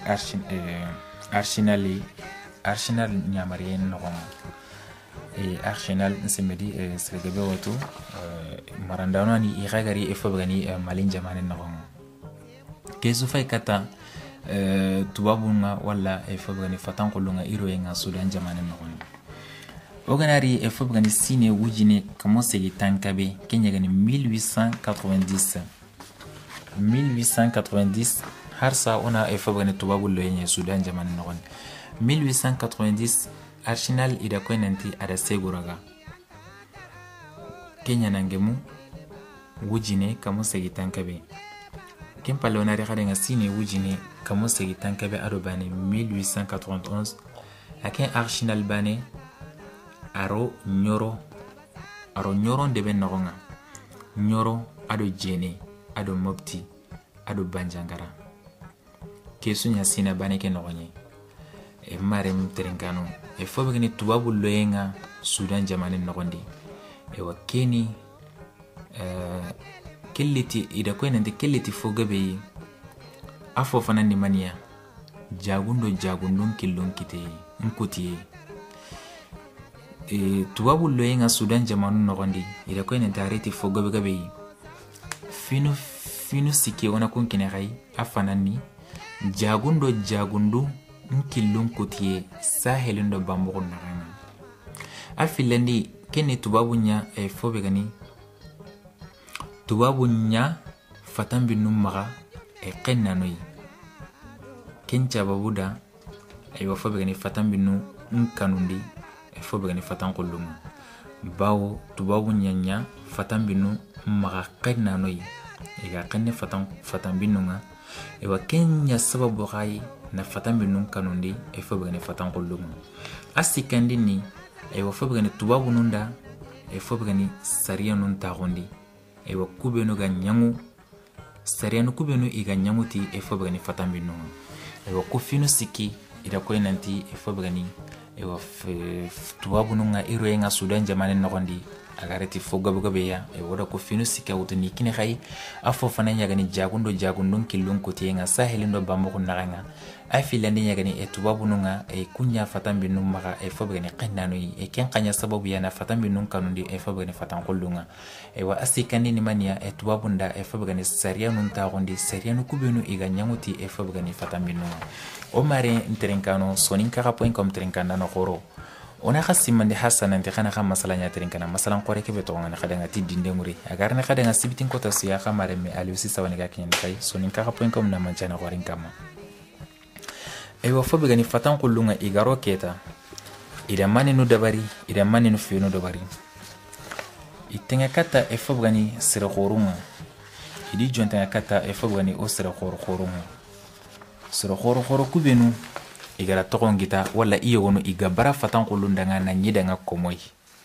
arsenal nyamari nogon arsenal nsemedi sregebe wotu marandano ni iragari efobgani malin jamane nogon kesu fay kata tubabunga wala efobgani fatan kolunga iroyenga sudan jamane nogon oganari efobgani sine wujine kamosegi tankabe kenyagani 1890 harsa ona efobgani tubabul loyenye sudan jamane nogon 1890 arsenal ida koinanti ada seguraga kenya nangemu wujine kamosegi tankabe kempale onari khadenga sine wujine kamosegi tankabe ado bane 1891 aken arsenal bane aro nyoro debe nogonga nyoro ado jene ado mopti ado banjangara kesunya sina bane ke nogonye e marem terenkano e fobegni tubabu loyenga sudan jamane nogondi e wakeni kelliti ida ko nande kelliti fogabe afo fanandi mania jagundun killon kite nkuti e tubabu loyenga sudan jamanu nogondi ida ko nande areti fogabe gabe fino sike ona kunkine gai afanani jagundu nkillon kutie sahelindo bambugo nagana afilandi kene tubabunya fatan binnu maga qenna noyi kenca babuda aywa fo begani fatan binnu kanundi fo begani fatan kulluma bawo tubabu nyanya fatan binnu maga qenna noyi iga qenne fatan binnu nga ewa kenya sababu gai na fatan binnu kanundi fo begani fatan kulluma asikandi ni aywa fo begani tubabu nunda fo begani sariya nun tagundi aywa kubeno ga nyangu sariya nu kubeno iga nyanguti fo begani fatan binnu aywa ko finu siki ida koy nanti fo begani aywa tubabu nunga iro nga Sudan jamane nogondi agareti fo gabe ya aywa ko finu siki awtani kine khay afo fana nyagani jagundon kilun ko tienga sahelindo bambo ko naganga afilandi nyagani tubabu nunga kunya fatan binnu maga fo begani qennano ken qanya sababu yana fatan binnu kanundi fo begani fatan kullunga aywa asikandi ni mania tubabu nda fo begani sariya nun tagondi sariya nu kubenu iga nyanguti fo begani fatan binnu o mare nterenkano soninkaga.com terenkanda no khoro ona khasimande hasana nte khana kham masala nya terenkana masalan qore ke beto ngana khadanga ti dinde muri agarne khadanga sibitin kota suya khamare me aliusi sawani ga kinyen kai soninkaga.com na manchana qorin kama aywa fo begani fatan kullunga igaro keta ida maninu dabari ida maninu fiunu dabari itenga kata fo begani sira khorunga idi jonta kata fo begani o sira khorunga sira khoro kubenu igara tokongita wala iyo wono iga bara fatan kulundanga na nyidanga komoy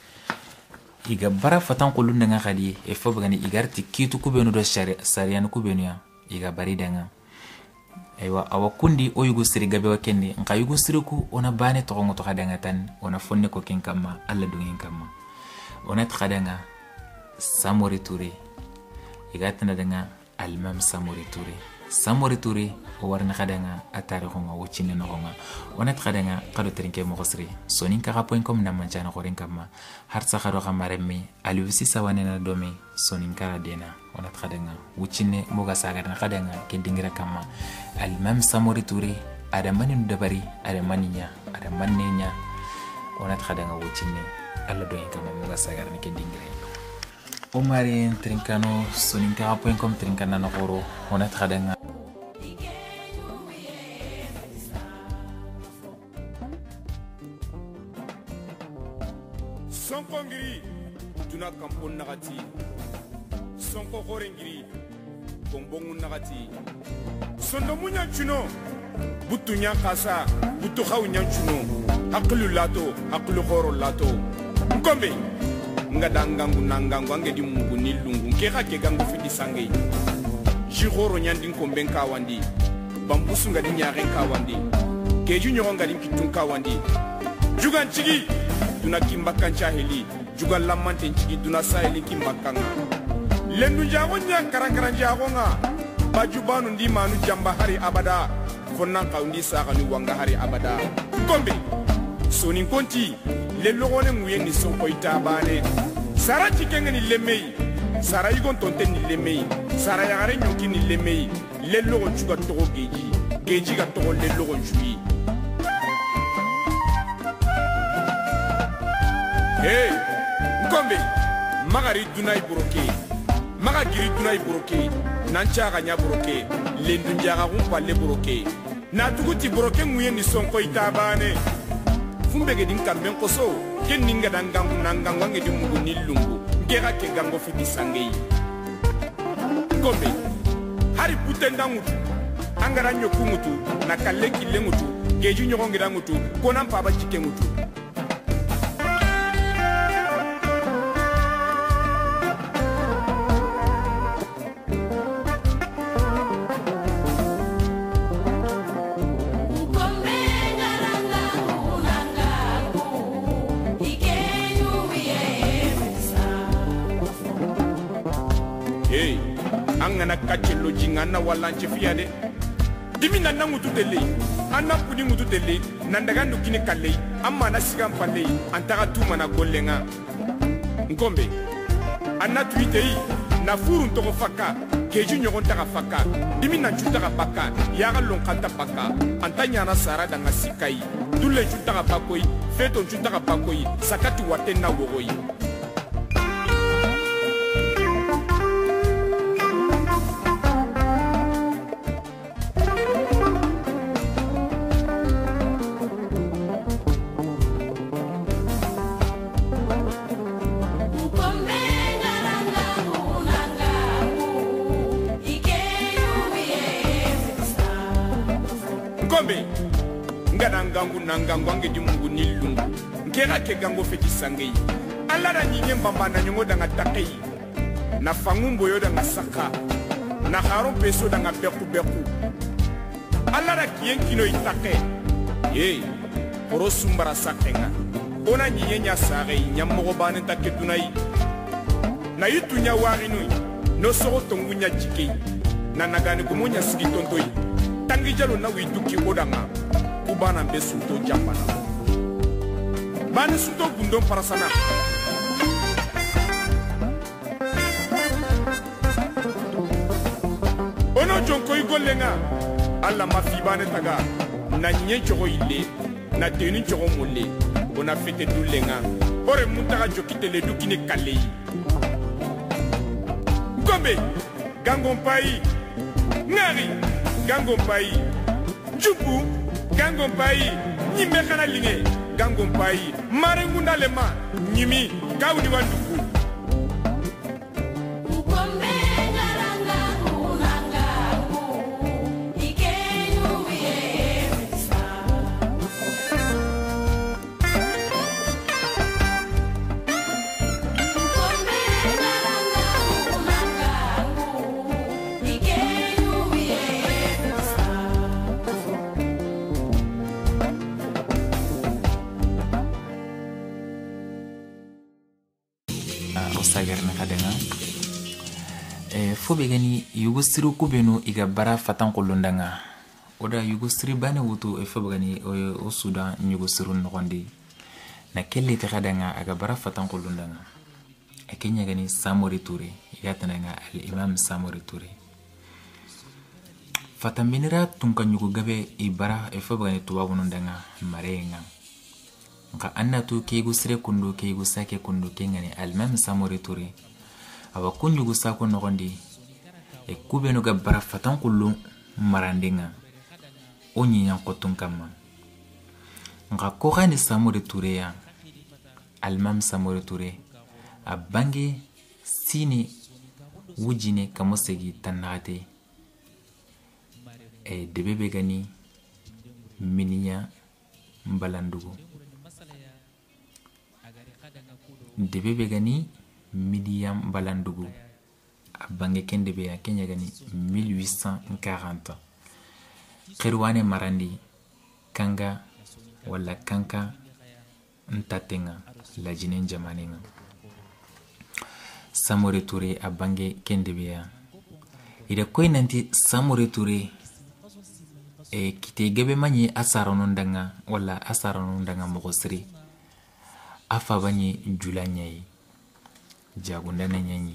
iga bara fatan kulundanga khali fo begani igarti kitu kubenu do sariyan kubenu ya iga bari danga aywa awakundi oyugo siri gabe wakende nka yugo siriku ona bane tokongo to khadanga tan ona fonne ko kenkama alla dungen kama ona khadanga Samori Touré igatana danga almam Samori Touré o warna khadanga atari khonga wucine no khonga ona khadanga qado trinke mo khosri soninkaga.com na manchana khorin kama har sa khado khamaremme aliusi sawane na domi soninkaga dena ona khadanga wucine mo ga saga na khadanga ke dingira kama almam Samori Touré ada manin dabari ada maninya ada mannenya ona khadanga wucine alla do kama mo ga saga na ke dingira o mari trinkano soninkaga.com trinkana no khoro ona khadanga Sonko ngiri tuna kampon nagati Sonko horengiri bongbongu nagati sondo munya chuno butu nya kasa butu khaw nya chuno aklu lato aklu horo lato ngombe ngadangangu nangangu angedi mungu nilungu ngeka ke gangu fidi sangai jihoro nyandi ngombe kawandi bambusu ngadi nyare kawandi keju nyonga ngadi kitun kawandi jugan chigi duna kimbakan chaheli juga lamante chigi duna saheli kimbakanga lendu jago nya karakaran jago nga bajubanu ndi manu jamba hari abada fonna kaundi saka ni wanga hari abada ngombe soni konti le logone nguye ni Sonko itabane sara chikenge ni lemei sara igon tonte ni lemei sara yagare nyoki ni lemei le logo chuga togo geji ga togo le logo jui hey ngombe magari dunai broke maga giri dunai broke nancha ga nya broke le ndunjaga kumpa le broke na tuguti broke nguye ni Sonko itabane fumbege din kamben koso ken ninga dangangu nangangu ngedi mungu nilungu ngera ke gango fiti sangei ngombe hari putenda ngutu angara nyoku ngutu na kaleki le ngutu geju nyongo ngira ngutu kona mpaba chike ngutu angana kachelo jingana walanche fiade dimina nangutu tele anna pudi ngutu tele nandaga ndukini kale amma na sigam pale antaka tuma na gollenga ngombe anna tuitei na furu ntoko faka keju nyogon taka faka dimina chutaka baka yaga lonkanta baka antanya na sara danga sikai dulle chutaka bakoi feto chutaka bakoi sakati watena wogoi ngana ngangu na ngangu ange di mungu ni lungu nkera ke gango feti sangei alla da nyinye mbamba na nyongo da ngatakei na fangumbo yo da ngasaka na haron peso da ngabeku beku alla da kien kino itake ye oro sumbara sakenga ona nyinye nya sare nyamogo bane taketunai na yutunya warinu no soro tongunya jikei na nagani kumunya sigi tontoi tangi jalo na widuki odanga kubana mbe sunto jambana bani sunto gundon parasana ono jonko igolenga alla mafi bane taga na nye chogo ile na teni chogo mole ona fete dulenga ore mutaga jokitele dukine kalei gombe gangon pai ngari gangon pai jubu gangon pai nyime kana linge gangon pai mare ngunda lema nyimi kawni wanduku sagarna kadanga fobe gani yugustiri kubenu iga bara fatan kulundanga oda yugustiri bane wutu fobe gani o Sudan yugustiri nogondi na kelle te kadanga aga bara fatan kulundanga akenya gani Samori Touré yatananga al imam Samori Touré fataminira tunka nyugo gabe ibara fobe gani tuwabunundanga marenga nka annatu keigu sire kundu keigu sake kundu kengani almam Samori Touré awa kunyugu sako nogondi kubenu ga bara fatan kullu marandenga onyi yankotun kama nka kokani Samori Touré ya almam Samori Touré abange sini wujine kamosegi tanate debebe gani mininya mbalandugu debebe gani Midiam Balandugu abange kende be Kenya gani 1840 Khirwane marandi kanga wala kanka ntatenga la jinen jamanenga Samori Touré abange kende be ida koy nanti Samori Touré kite gebe mani asaronondanga wala asaronondanga mogosri afa bani julanyai jagundana nyanyi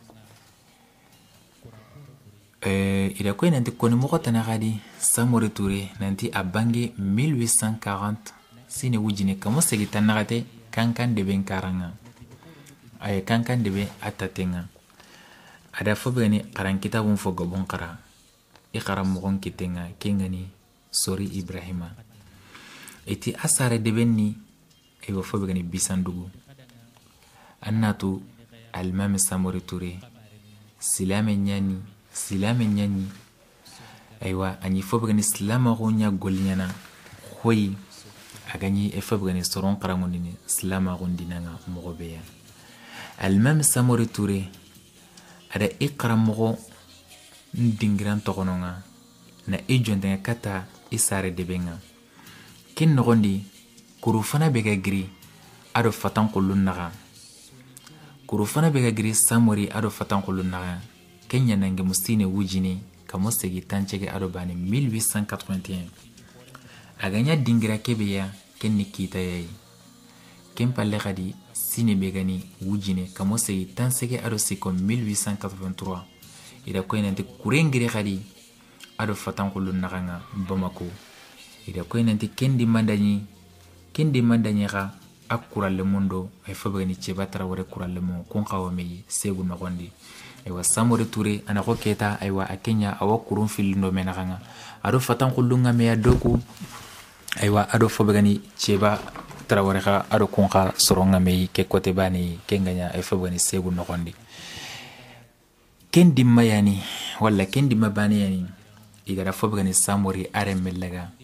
ida koy nanti koni mokotana gadi Samori Touré nanti abange 1840 sine wujine kamo segita nagate kankan debe nkaranga ay kankan debe atatenga ada fobeni qaran kitabun fo gobon qara iqara mogon kitenga kengani Sori Ibrahima eti asare debenni aywa fobeni bisandugu annatu almam Samori Touré silame nyani aywa ani fobeni silama gonya golnyana khoy agani e fobeni soron qarangondini silama gondinanga mogobeya almam Samori Touré ada iqra mogo ndingiran tokononga na ejondenga kata isare debenga kin nogondi kurufana bega giri ado fatan kullun naga kurufana bega giri Samori ado fatan kullun naga kenya nange mustine wujini kamo segi tanchege ado bani 1881 aganya dingira kebeya kenni kita yayi ken palle khadi sine begani wujine kamo segi tansege ado siko 1883 ida koy nanti kurengire khadi ado fatan kullun naga Bamako ida koy nanti kendi mandani ga akura le mundo ay fabani chebatra wore kuralle mo kon khawame segu nogondi aywa Samori Touré ana ko keta aywa akenya awa kurun filindo menanga ado fatan kullunga me adoku aywa ado fabani cheba trawore ga ado kon kha soronga me ke kote bani kenganya ay fabani segu nogondi kendi mayani wala kendi mabani yani igara fabani Samori are mellaga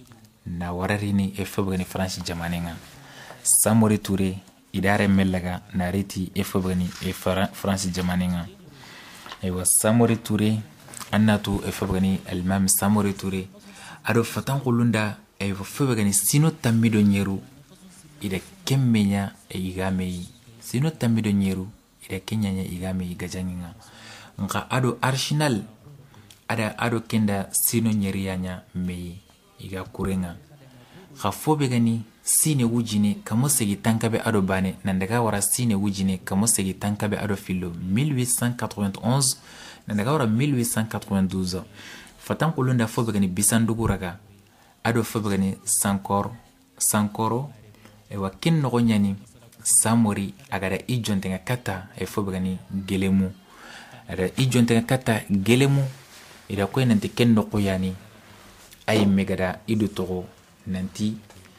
na wararini fobgani France jamanenga Samori Touré idare mellaga na reti fobgani France jamanenga aywa Samori Touré annatu fobgani almam Samori Touré ado fatan kulunda fobgani sino tamido nyeru ida kemmenya igame sino tamido nyeru ida kenyanya igame igajanginga nka ado Arsenal ado kenda sino nyerianya mei iga kurenga khafobe gani sine wujine kamo segi tankabe ado bane nandaga wara sine wujine kamo segi tankabe ado filo 1891 nandaga wara 1892 fatan kulunda fobe gani bisanduguraga ado fobe gani sankoro ewa kin no nyani Samori agada ijontenga kata fobe gani gelemu ada ijontenga kata gelemu ida koy nanti ken no yani ay megada idu togo nanti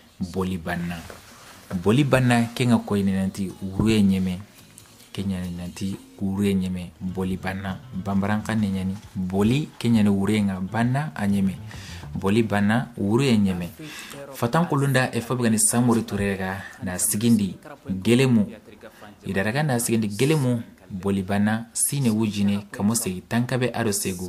boli banna kenga koy nanti uruye nyeme kenya nanti uruye nyeme boli banna bambaranka ne nyani boli kenya ne urenga banna anyeme boli banna uruye nyeme fatan kulunda fabgani Samori Touré na sigindi gelemu idaraga na sigindi gelemu boli banna sine wujine kamo segi tankabe ado segu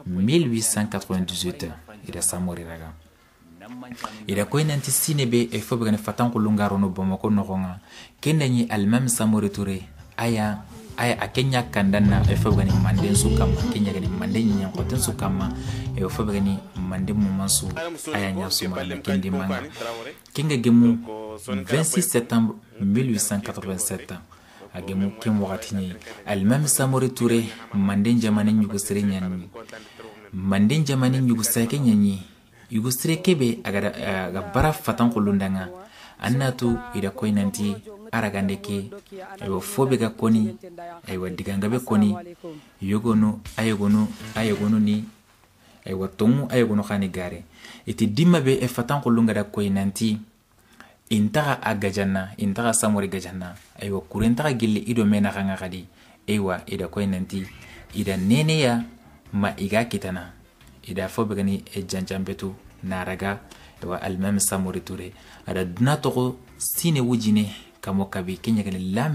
1898 ida Samori raga ida koy nanti sinebe fobgani fatan kulungaro no Bamako nogonga kendanyi almam Samori Touré aya akenya kandana fobgani manden sukama kenya gani manden nyankoten sukama fobgani manden mumansu aya nyasuma kendi manga kenga gemu 26 septembre 1887 agemu kem wakati ni almam Samori Touré manden jamane nyugo sere nyani manden jamane nyugo sake nyani yugo sere kebe aga bara fatan kulundanga annatu ida koy nanti aragande ke ayo fobe ga koni ayo diganga be koni yogono ayogonu ni ayo tomu ayogono khani gare iti dimma be fatan kulunga da koy nanti intaga agajana intaga Samori gajana ayo kurentaga gille ido mena khanga khadi aywa ida koy nanti ida neneya ma iga kitana ida fobe gani janjambetu naraga wa almam Samori Touré ada dunatogo sine wujine kamo kabi kenya gani la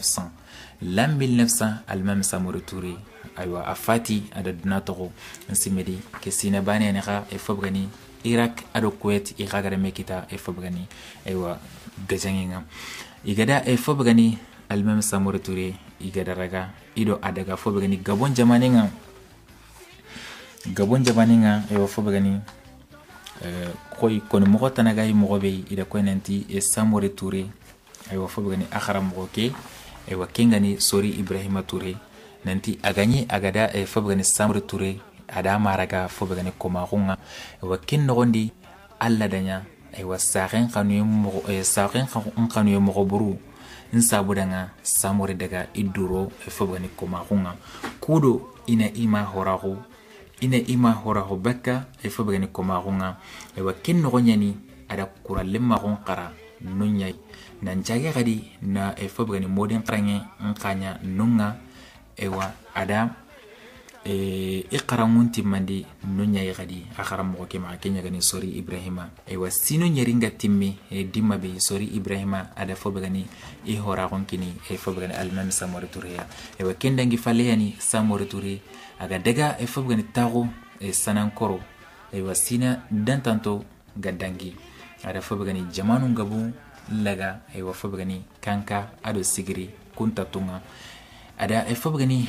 1900 almam Samori Touré aywa afati ada dunatogo nsimedi ke sine bane naka fobe gani Iraq ado Kuwait igagara mekita fobe gani aywa gajanginga igada fobe gani almam Samori Touré igada raga ido adaga fobe gani Gabon jamanenga aywa fobe gani koy kono mo tanaga yi mo be ida ko nanti Samori Touré aywa fobe gani akhara mo ke aywa kengani Sori Ibrahima Touré nanti agani agada fobe gani Samori Touré ada maraga fobe gani koma khunga aywa ken nogondi alla danya aywa saxen xanu mo buru nsabudanga Samori daga iduro fobe gani koma khunga kudo ina ima horaho baka fobe gani koma khunga aywa ken nogonyani ada kuralema qara nunya nan jage gadi na fobe gani modern qrange nkanya nunga aywa ada iqramunti mandi nunya gadi akhara mo ke ma kenya gani Sori Ibrahima aywa sino nyeringa timmi dimma be Sori Ibrahima ada fobe gani hora gonkini fobe gani almam Samori Touré aywa kendangi faleyani Samori Touré aga daga fobe gani tago sanankoro aywa sina dantanto gadangi ada fobe gani jamanu ngabu laga aywa fobe gani kanka ado sigiri kunta tunga ada fobe gani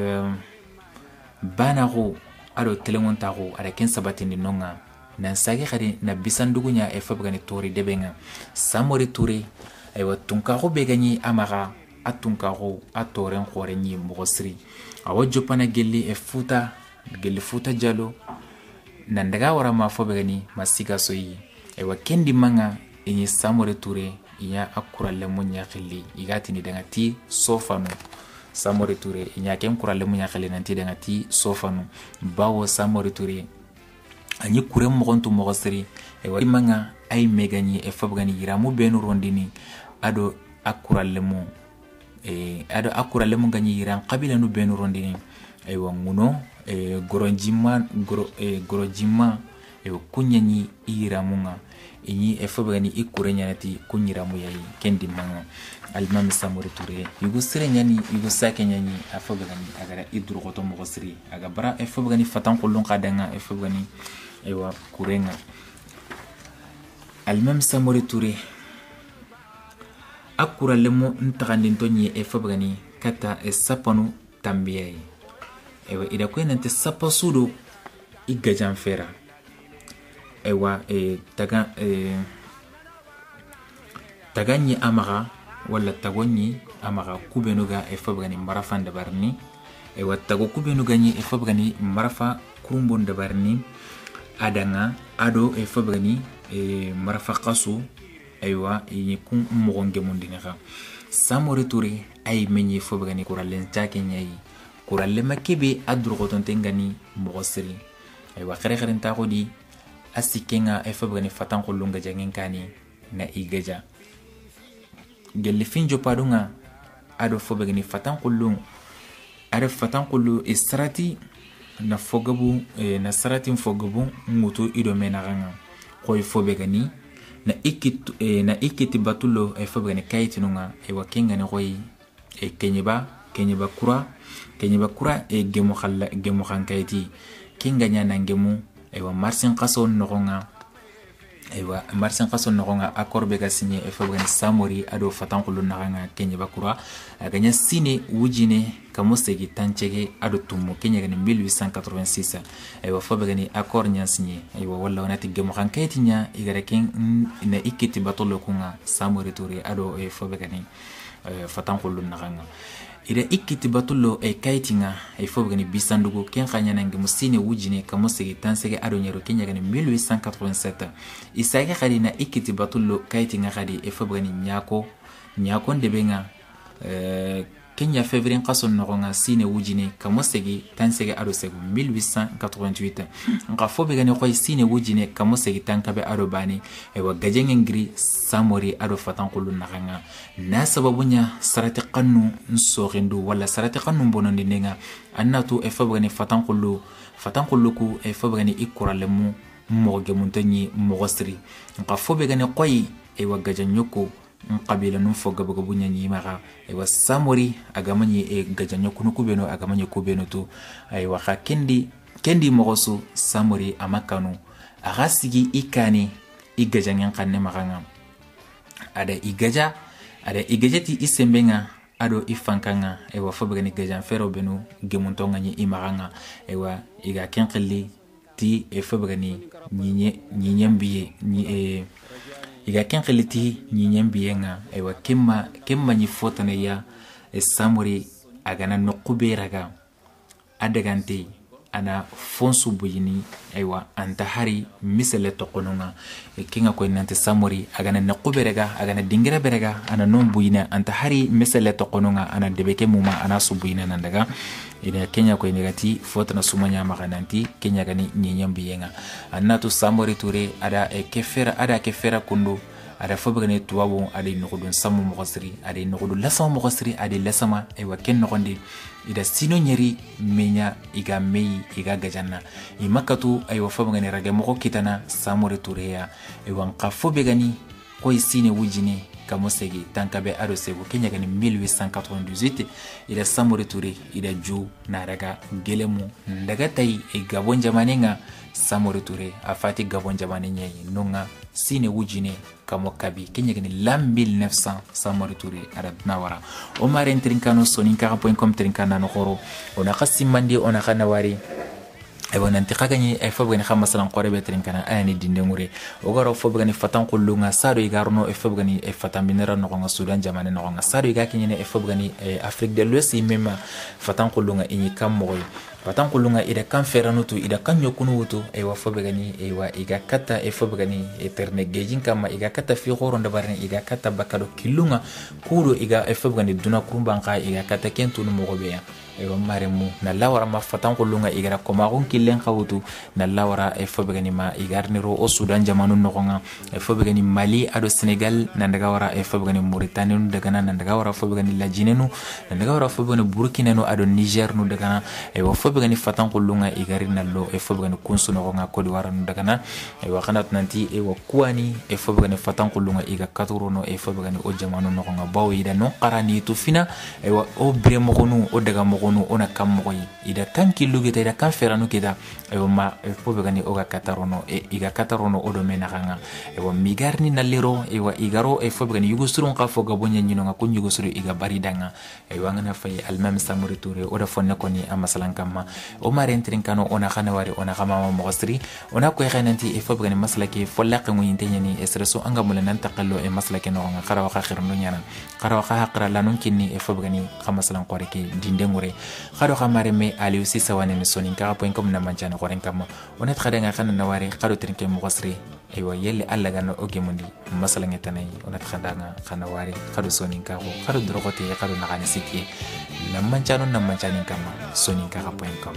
banago ado telemontago ada ken sabatini nonga nan sage khadi na bisandugunya fobe gani tori debenga Samori Touré aywa tunkago be gani amaga atunkago atoren khorenyi mogosri awo jopana gelli futa jalo nandaga wara ma fobe gani masiga soyi aywa kendi manga inyi Samori Touré inya akura lemunya khili igati ni danga ti sofanu Samori Touré inya kem kura lemunya khili nanti danga ti sofanu bawo Samori Touré anyi kurem mogontu mogosri aywa manga ay megani fobe gani iramu benu rondini ado akura lemu gani iran qabila no benu rondini aywa nguno gorojima kunyani iramunga ini efobgani ikurenyati kunyiramu yayi kendi manga Alimami Samori Touré yugo serenyani yugo sakenyani afobgani agara idurgoto mogosri aga bara efobgani fatan kullun qadanga efobgani ewa kurenga Alimami Samori Touré akura lemo ntagandin tonye efobgani kata sapanu tambiyai ewa ida ko nante sapasudo igajan fera ewa taganyi amaga wala tagonyi amaga kubenuga efobgani marafa ndabarni ewa tago kubenuga ni efobgani marafa kurumbon ndabarni adanga ado efobgani marafa qasu ewa yikun mogonge mundinga Samori Touré ay menye efobgani kuralen takenyai kuralle makebe adurgoton tengani mogosri ewa khere ntagodi asikenga efobgani fatan kullunga jangenkani na igaja gelle finjo padunga ado fobgani fatan kullung ado fatan kullu istarati na fogabu na sarati fogabu ngutu ido menaganga koy fobgani na ikiti batulo efobgani kaitinunga ewa kengani koy kenyeba kura gemu khankaiti kenganya nangemu ewa marsin qaso nogonga akorbe ga signé efobgani Samori ado fatan kullu naganga kenyeba kura aganya sine wujine kamosegi tanchege ado tumu kenya gani 1886 ewa fobgani accord nya signé ewa walla onati gemu khankaiti nya igara ken na ikiti batolo kunga Samori Touré ado efobgani fatan kullu naganga ida ikiti batulo kaitinga efobgani bisandugo ken khanya nange musine wujine kamosegi tansege ado nyero kenya gani 1887 isage khadi na ikiti batulo kaitinga khadi efobgani nyako ndebenga Kenya février qason nogonga sine wujine kamosegi tansege ado segu 1888 nga fobegani khoy sine wujine kamosegi tankabe ado bani ewa gajengengri Samori ado fatan kullu naganga na sababunya sarati qannu nsogindu wala sarati qannu bonondi nenga annatu efobegani fatan kullu ku efobegani ikuralemu moge muntanyi mogosri nga fobegani khoy ewa gajanyoko qabila num fo gaba gabunya nyimaga ewa Samori agamanyi gajanyo kunu kubeno agamanyi kubeno to aywa kha kendi mogosu Samori amakanu agasigi ikani igajanyan kanne maganga ada igajati isembenga ado ifankanga ewa fobgani gajan fero benu gemuntonga nyi imaganga ewa iga kenkeli ti efobgani nyinyembiye iga kenkeliti nyinyembiyenga ewa kemma nyi fotane ya Samori agana nokuberaga adagante ana fonsu buyini ewa antahari misele tokononga kinga ko nante Samori agana nokuberaga agana dingira berega ana non buyina antahari misele tokononga ana debeke muma ana subuyina nandaga ina Kenya ko negati fotana sumanya magananti Kenya gani nyinyembiyenga anatu Samori Touré ada kefera kundu ada fobgani tuwabu ada nugudun samu mogosri ada nugudun lasama mogosri ada lasama ewa ken nogondi ida sino nyeri menya iga mei iga gajanna imakatu ewa fobgani rage mogo kitana Samori Touré ya ewa nka fobgani koy sine wujine kamosegi tankabe ado segu Kenya gani 1898 ida Samori Touré ida ju na raga gelemu ndaga tay gabon jamanenga Samori Touré afati gabon jamanenye nonga sine wujine kamo kabi Kenya gani la 1900 Samori Touré ada nawara Omar Trinkano soninka.com trinkana no khoro ona khasimandi ona khanawari ewa nanti khagani efobgani khamasalan qorebe trinkana ani dindengure ogaro fobgani fatan kullunga sado igarno efobgani fatan binera no nga Sudan jamane no nga sado igakini efobgani Afrique de l'Ouest imema fatan kullunga inyi kammoy fatan kullunga ida kan feranutu ida kan nyokunu wutu ewa fobgani ewa iga kata efobgani eterne gejin kama iga kata fi khoro ndabarne iga kata bakado kilunga kudo iga efobgani duna kurumbanka iga kata kentu no mogobeya ewa maremu na lawara ma fatan kulunga igara koma gon killen khawutu na lawara fobegani ma igarniro o Sudan jamanu nogonga fobegani Mali ado Senegal na daga wara fobegani Mauritania nu daga na daga wara fobegani Lajinenu na daga wara fobegani Burkina nu ado Niger nu daga na ewa fobegani fatan kulunga igarina lo fobegani kunsu nogonga Côte d'Ivoire nu daga na ewa kanat nanti ewa kuani fobegani fatan kulunga iga katuro no fobegani o jamanu nogonga bawo ida no qarani tu fina ewa o bre mogonu o daga mogonu ona kam mogoy ida kan kilu gita ida kan feranu kita ewa ma fobegani o ga katarono iga katarono o do menaganga ewa migarni nalero ewa igaro fobegani yugusurun ka foga bonya nyino nga kun yugusuru iga baridanga ewa ngana fay almam Samori Touré o da fonne koni amasalan kama o marentrin kano ona khana wari ona khama mogosri ona ko khananti fobegani maslaki follaqe ngo yinteni esreso anga mulan taqallo maslaki no nga kharawa khirnu nyana kharawa khaqra lanun kinni fobegani khamasalan qoreke dindengure khado khamare me ali usi sawane ne soninka.com na manjana qoren kama ona khadanga khana nawari khado trinke mogosri ewa yelle alla gano ogemundi masalan etanay ona khadanga khana wari khado soninka ko khado drogote khado nagani siki na manjani kama soninka.com.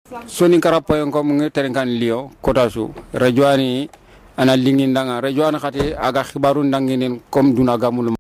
soninkara.com ngi terenkan liyo kotasu radio ani ana lingin danga radio an khati aga khibaru ndanginen comme duna gamul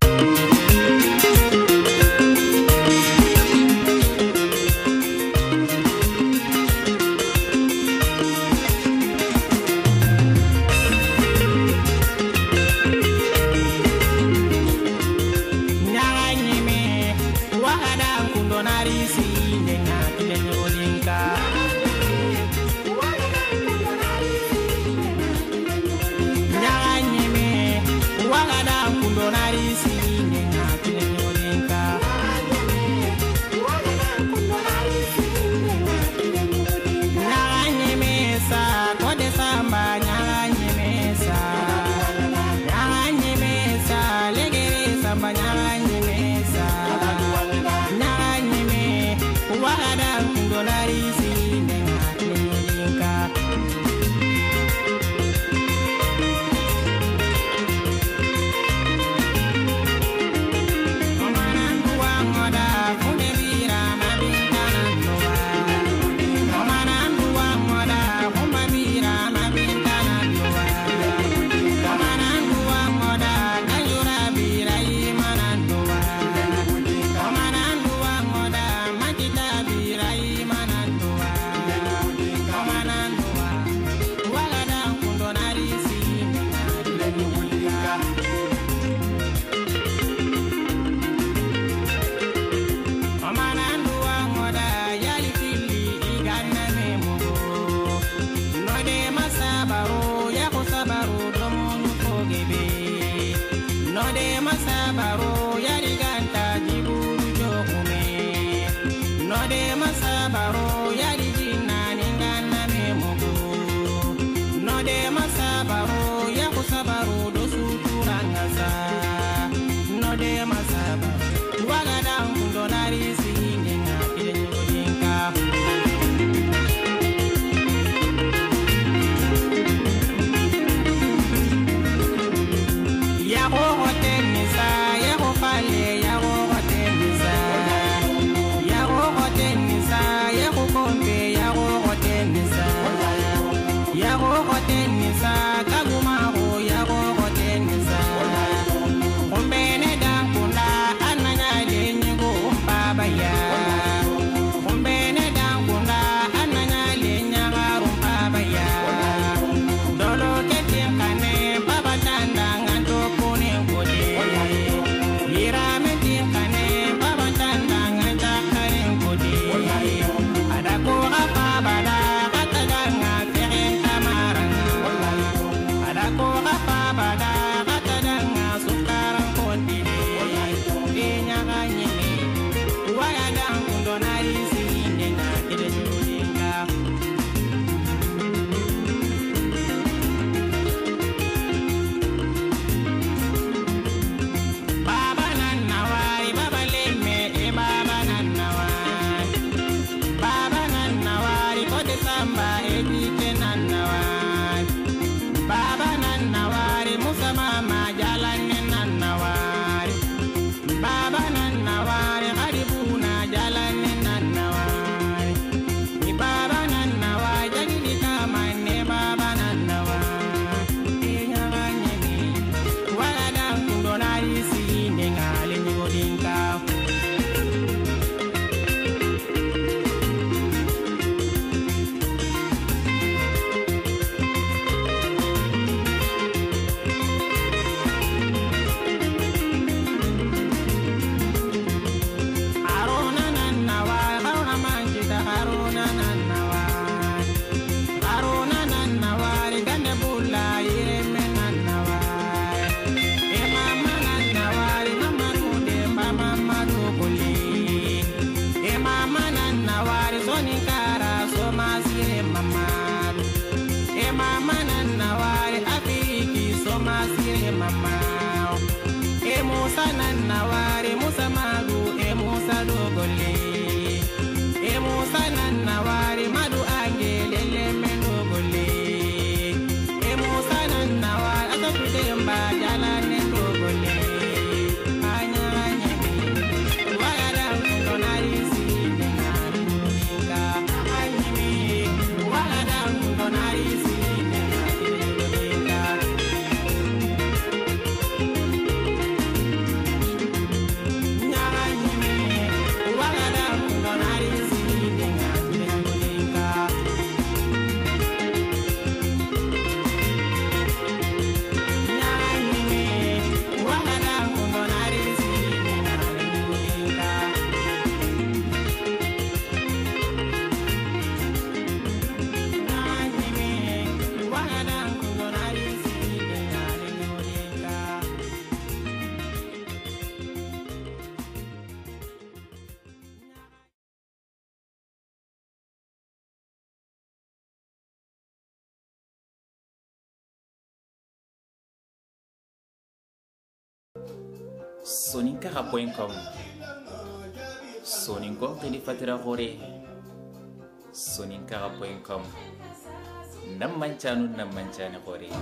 soninkaxa.com soninko kini fatira hore soninkaxa.com nan mancane hore.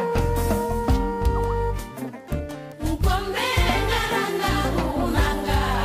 Ukombe ngaranga unanga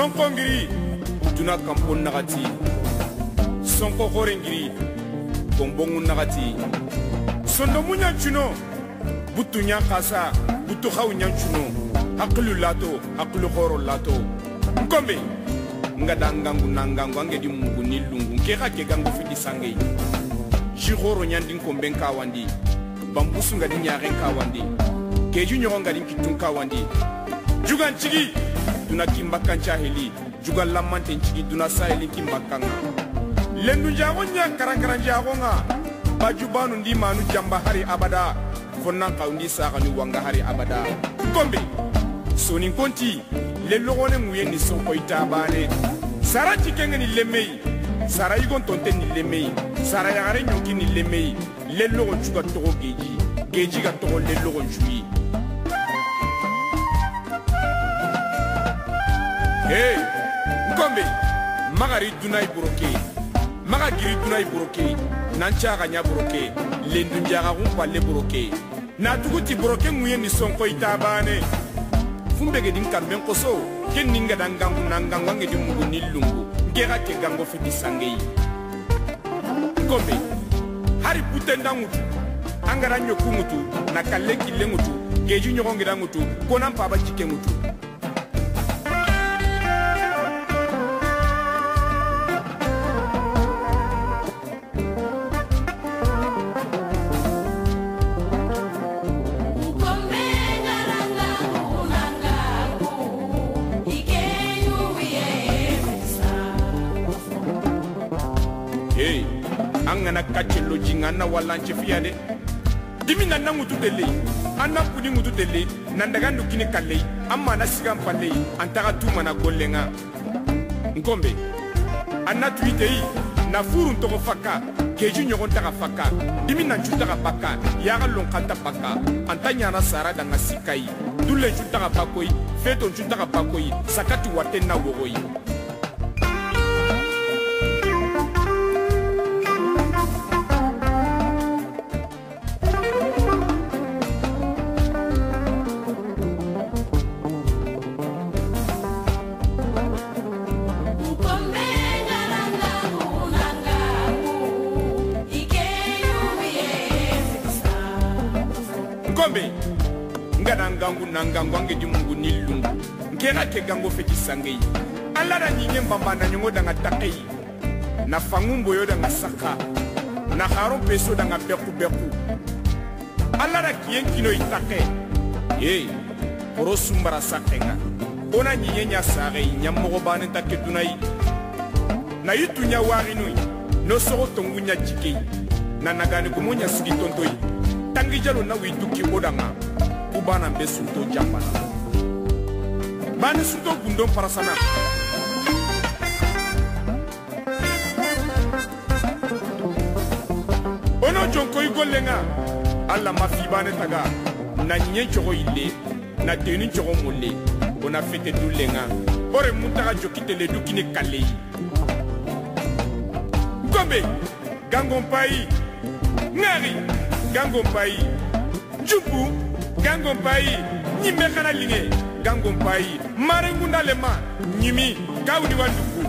sonko ngiri duna kampon nagati sonko hore ngiri bongbongu nagati sondo munya chuno butu nya kasa butu khaw nya chuno haklu lato haklu horo lato ngombe ngadangangu nangangu angedi mungu ni lungu nkeka ke gangu fiti sangei jihoro nyandi nkomben kawandi bambusu ngadi nyaren kawandi keju nyoronga din kitun kawandi jugan chigi duna kimbakan chaheli jugan lamante chigi duna saheli kimbakanga lendu jago nya karankaran jago nga bajubanu ndi manu jamba hari abada fonnan kaundi saka ni wanga hari abada kombe sonin konti le logone muye ni sonko itabane sara chikenge ni lemei sara igon tonte ni lemei sara yagare nyoki ni lemei le logo chuga togo geji ga togo le logo chui hey kombe magari dunai broke maga giri dunai broke nancha ga nya broke lendu njaga kumpa le broke na tuguti broke muye ni sonko itabane fumbege din kamben koso ken ninga dangangu nangangu ngedi mungu nilungu ngera ke gango fiti sangei kombe hari putenda ngutu angara nyoku ngutu na kaleki le ngutu geju nyokongira ngutu kona mpaba chike ngutu angana kachelo jingana walanche fiade dimina nangutu dele anna pudi ngutu dele nandagandu kini kale amma na sigam pale antaka tuma na gollenga ngombe anna tuitei na furun to faka keju nyogon taka faka dimina chutaka baka yaga lonkanta baka antanya na sara danga sikai dulle chutaka bakoi feto chutaka bakoi sakati watena wogoi kombe ngadangangu nangangu angedi mungu nilungu ngena ke gango feti sangei alla da nyinye mbamba nyongo danga takei na fangumbo yo danga saka na haro peso danga beku alla da kien kino itake poro sumbara sakenga ona nyinye nya sare nyamogo bane take dunai na yitunya warinui no soro tongunya jikei na nagani kumunya sigi tontoi tangi jalo na wituki odanga kubana mbesunto jambana bani sunto gundo parasana ono jonko igolenga alla mafibane taga na nye chogo ile na teni chogo mole ona fete dulenga ore mutaka jokite le dukine kalei gombe gangompai ngari gangompai jupu gangompai nyime kana linge gangompai marengunda lema nyimi kawni wanduku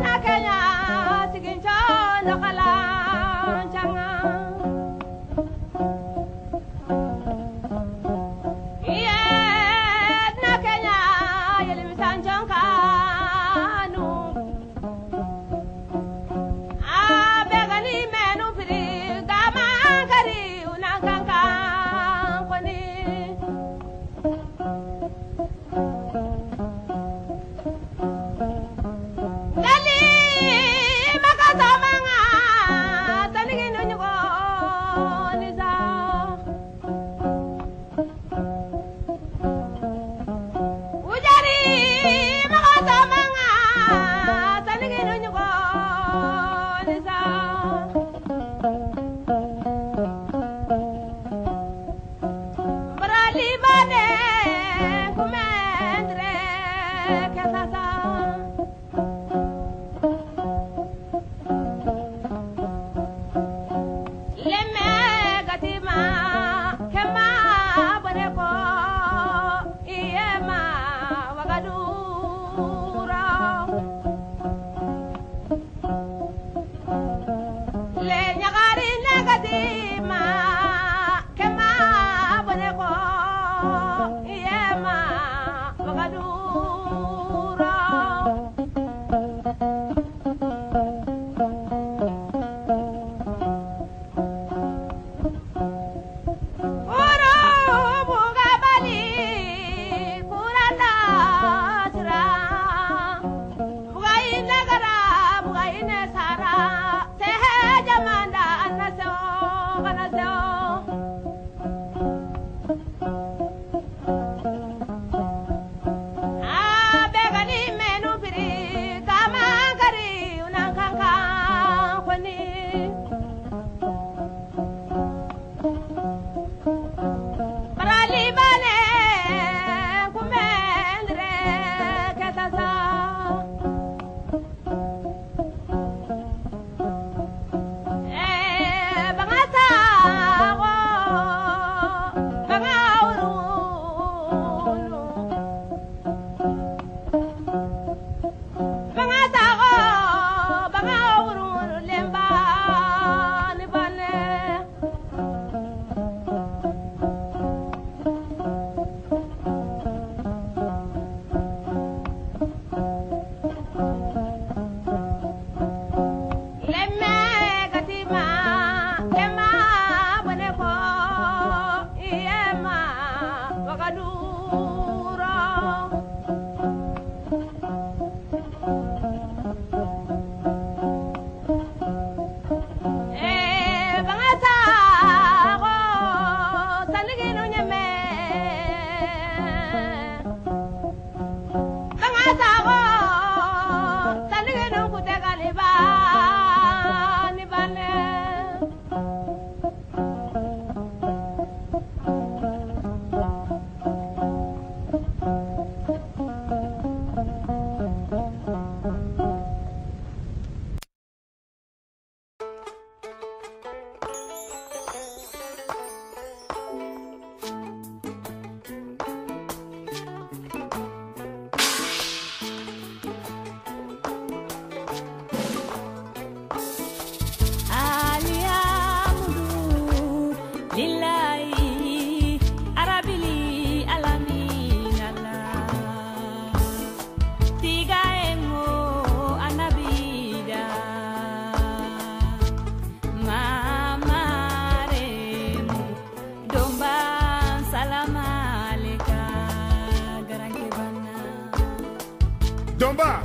Domba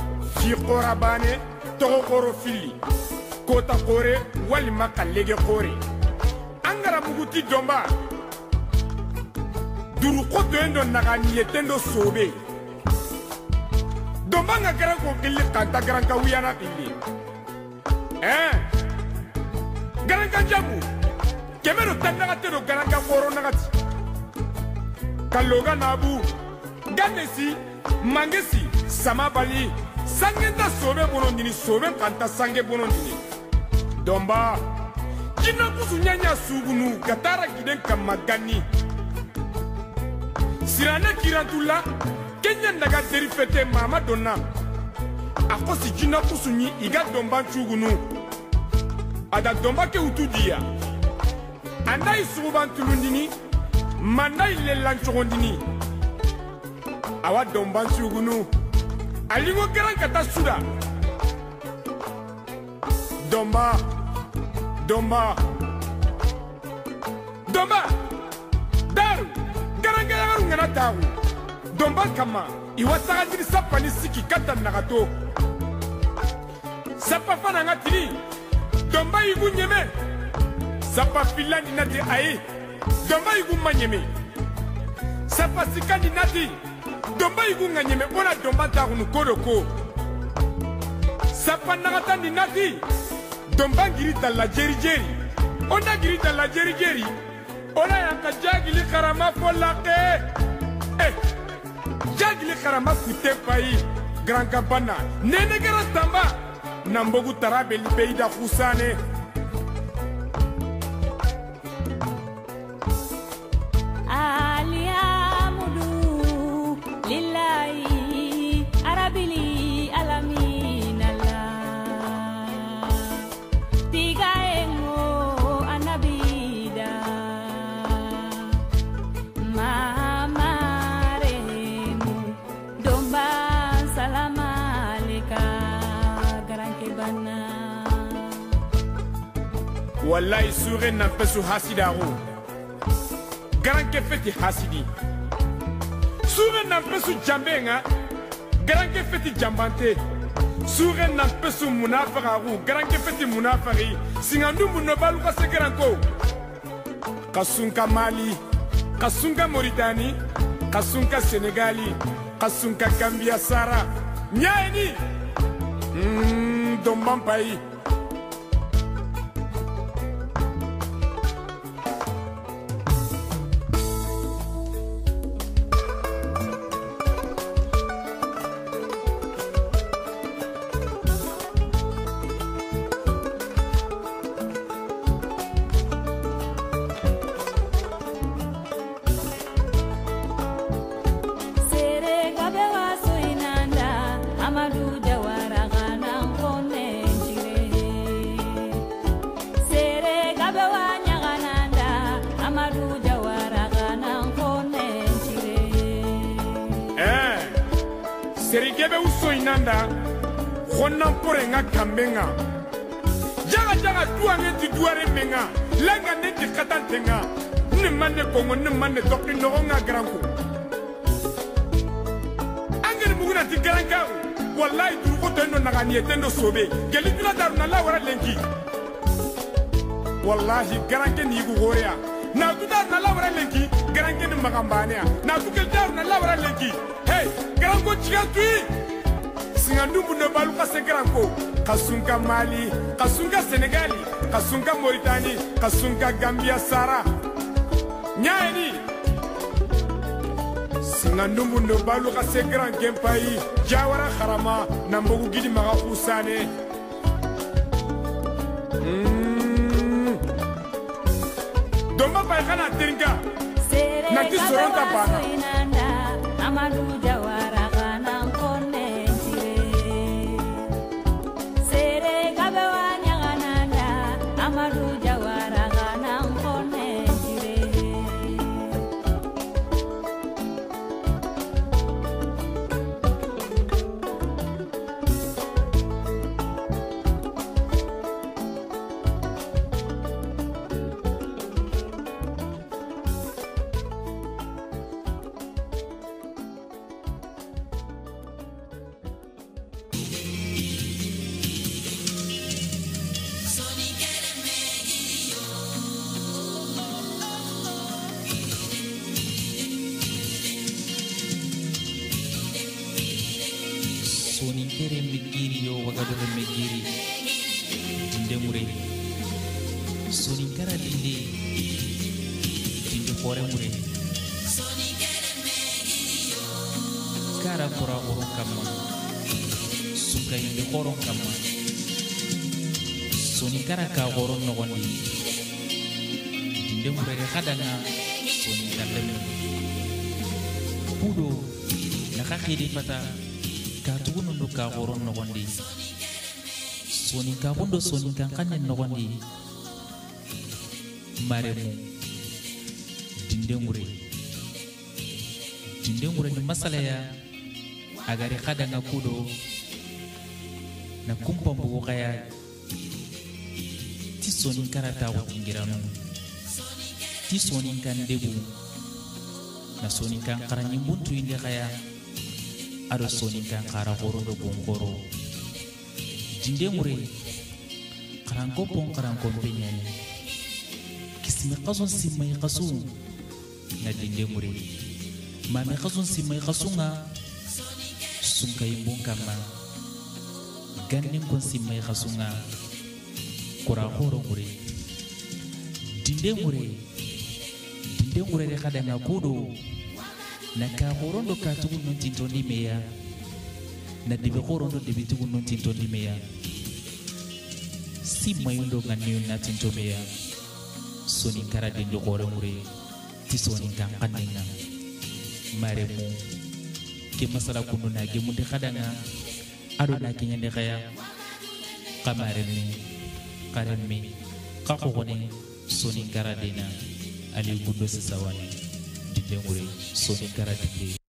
fi qora bane to qoro fili kota qore wali makalege qore angara muguti domba duru ko dendo nagani yetendo sobe domba ngara ko kili kanta garanka wiyana kili garanka jamu kemero tanaga tero garanka qoro nagati kaloga nabu ganesi mangesi samabali sangenda sobe bonondini sobe kanta sange bonondini domba jina kusunyanya sugunu gatara giden kamagani sirana kirantula kenya naga derifete mama donna akosi jina kusunyi iga domba chugunu ada domba ke utudia andai suban tulundini mandai lelan chogondini awa domba chugunu alingo garan kata suda domba domba domba daru garanga yagaru ngana tawu domba kama iwasaga diri sapa ni siki kata nagato sapa fana ngatini domba igu nyeme sapa filani nati ayi domba igu manyeme sapa sikani nati domba igu nganyeme ona domba tawu kodoko sapa nagata ni nati domba girita la jeri jeri ona girita la jeri jeri ona yanka jagili karama folake jagili karama kute pai grand kabana nene gara tamba nambogu tarabe libeida fusane aliamudu lillahi arabili alamin allah tiga engo anabida mamaremu domba salama aleka garanke bana wallahi sure na pesu hasidaru garanke feti hasidi sure na pesu jambenga garanke feti jambante sure na pesu munafaqaru garanke feti munafaqi singandu munobalu ka segeranko kasunka mali kasunka mauritani kasunka senegali kasunka gambia sara nyaeni dombampai serigebe uso inanda khonna mpore nga kambenga jaga jaga tuange ti duare menga langa ne ti katantenga ne manne kongo ne manne dokni no nga granko angere muguna ti granka wallahi du ko tendo nagani etendo sobe geli dula daru na la wara lenki wallahi granke ni gu horea na du dar na la wara lenki granke ni magambane na du gel daru na la wara lenki hey granko chigantui singandu munne balu ka se granko kasunka mali kasunka senegali kasunka mauritani kasunka gambia sara nyaeni singandu munne balu ka se gran gempai jawara kharama nambogu gidi maga fusane domba bay kana teringa nanti soronta bana amadu jawara kana konne tire sere gabe wanya gananda amadu jawara kana konne tire Sonintere megiri yo wagadore megiri ndemure soninkara dinde dinde fore mure kara kora oron kama suka inde oron kama soninkara ka oron nogondi ndemure khadanga soninkara kudo nakakiri fata katugunu ndo ka goro nogondi soninka bondo soninka kanye nogondi maremu dindengure ni masala ya agari kada nga kudo na kumpambu kaya ti soninka rata ko ingirano ti soninka ndebu na soninka karanyi buntu inde kaya ado soninka kara goro do bongoro dindengure karanko pon karanko penyani kisme qason simay qasun na dindengure mame qason simay qasunga sunkay bonkama gannen kon simay qasunga kura goro ngure dindengure de kada nga kudo na ka gorondo ka tugun non tintondi meya na dibe gorondo dibe tugun non tintondi meya si mayundo ganniyo na tinto meya soni kara de gore mure ti soni kan kandenga maremu ke masala kunu na ge munde kada nga ado na kinyande kaya kamaremi karemi ka khone soni kara dina ali gundo sawane dindengure soni kara dinde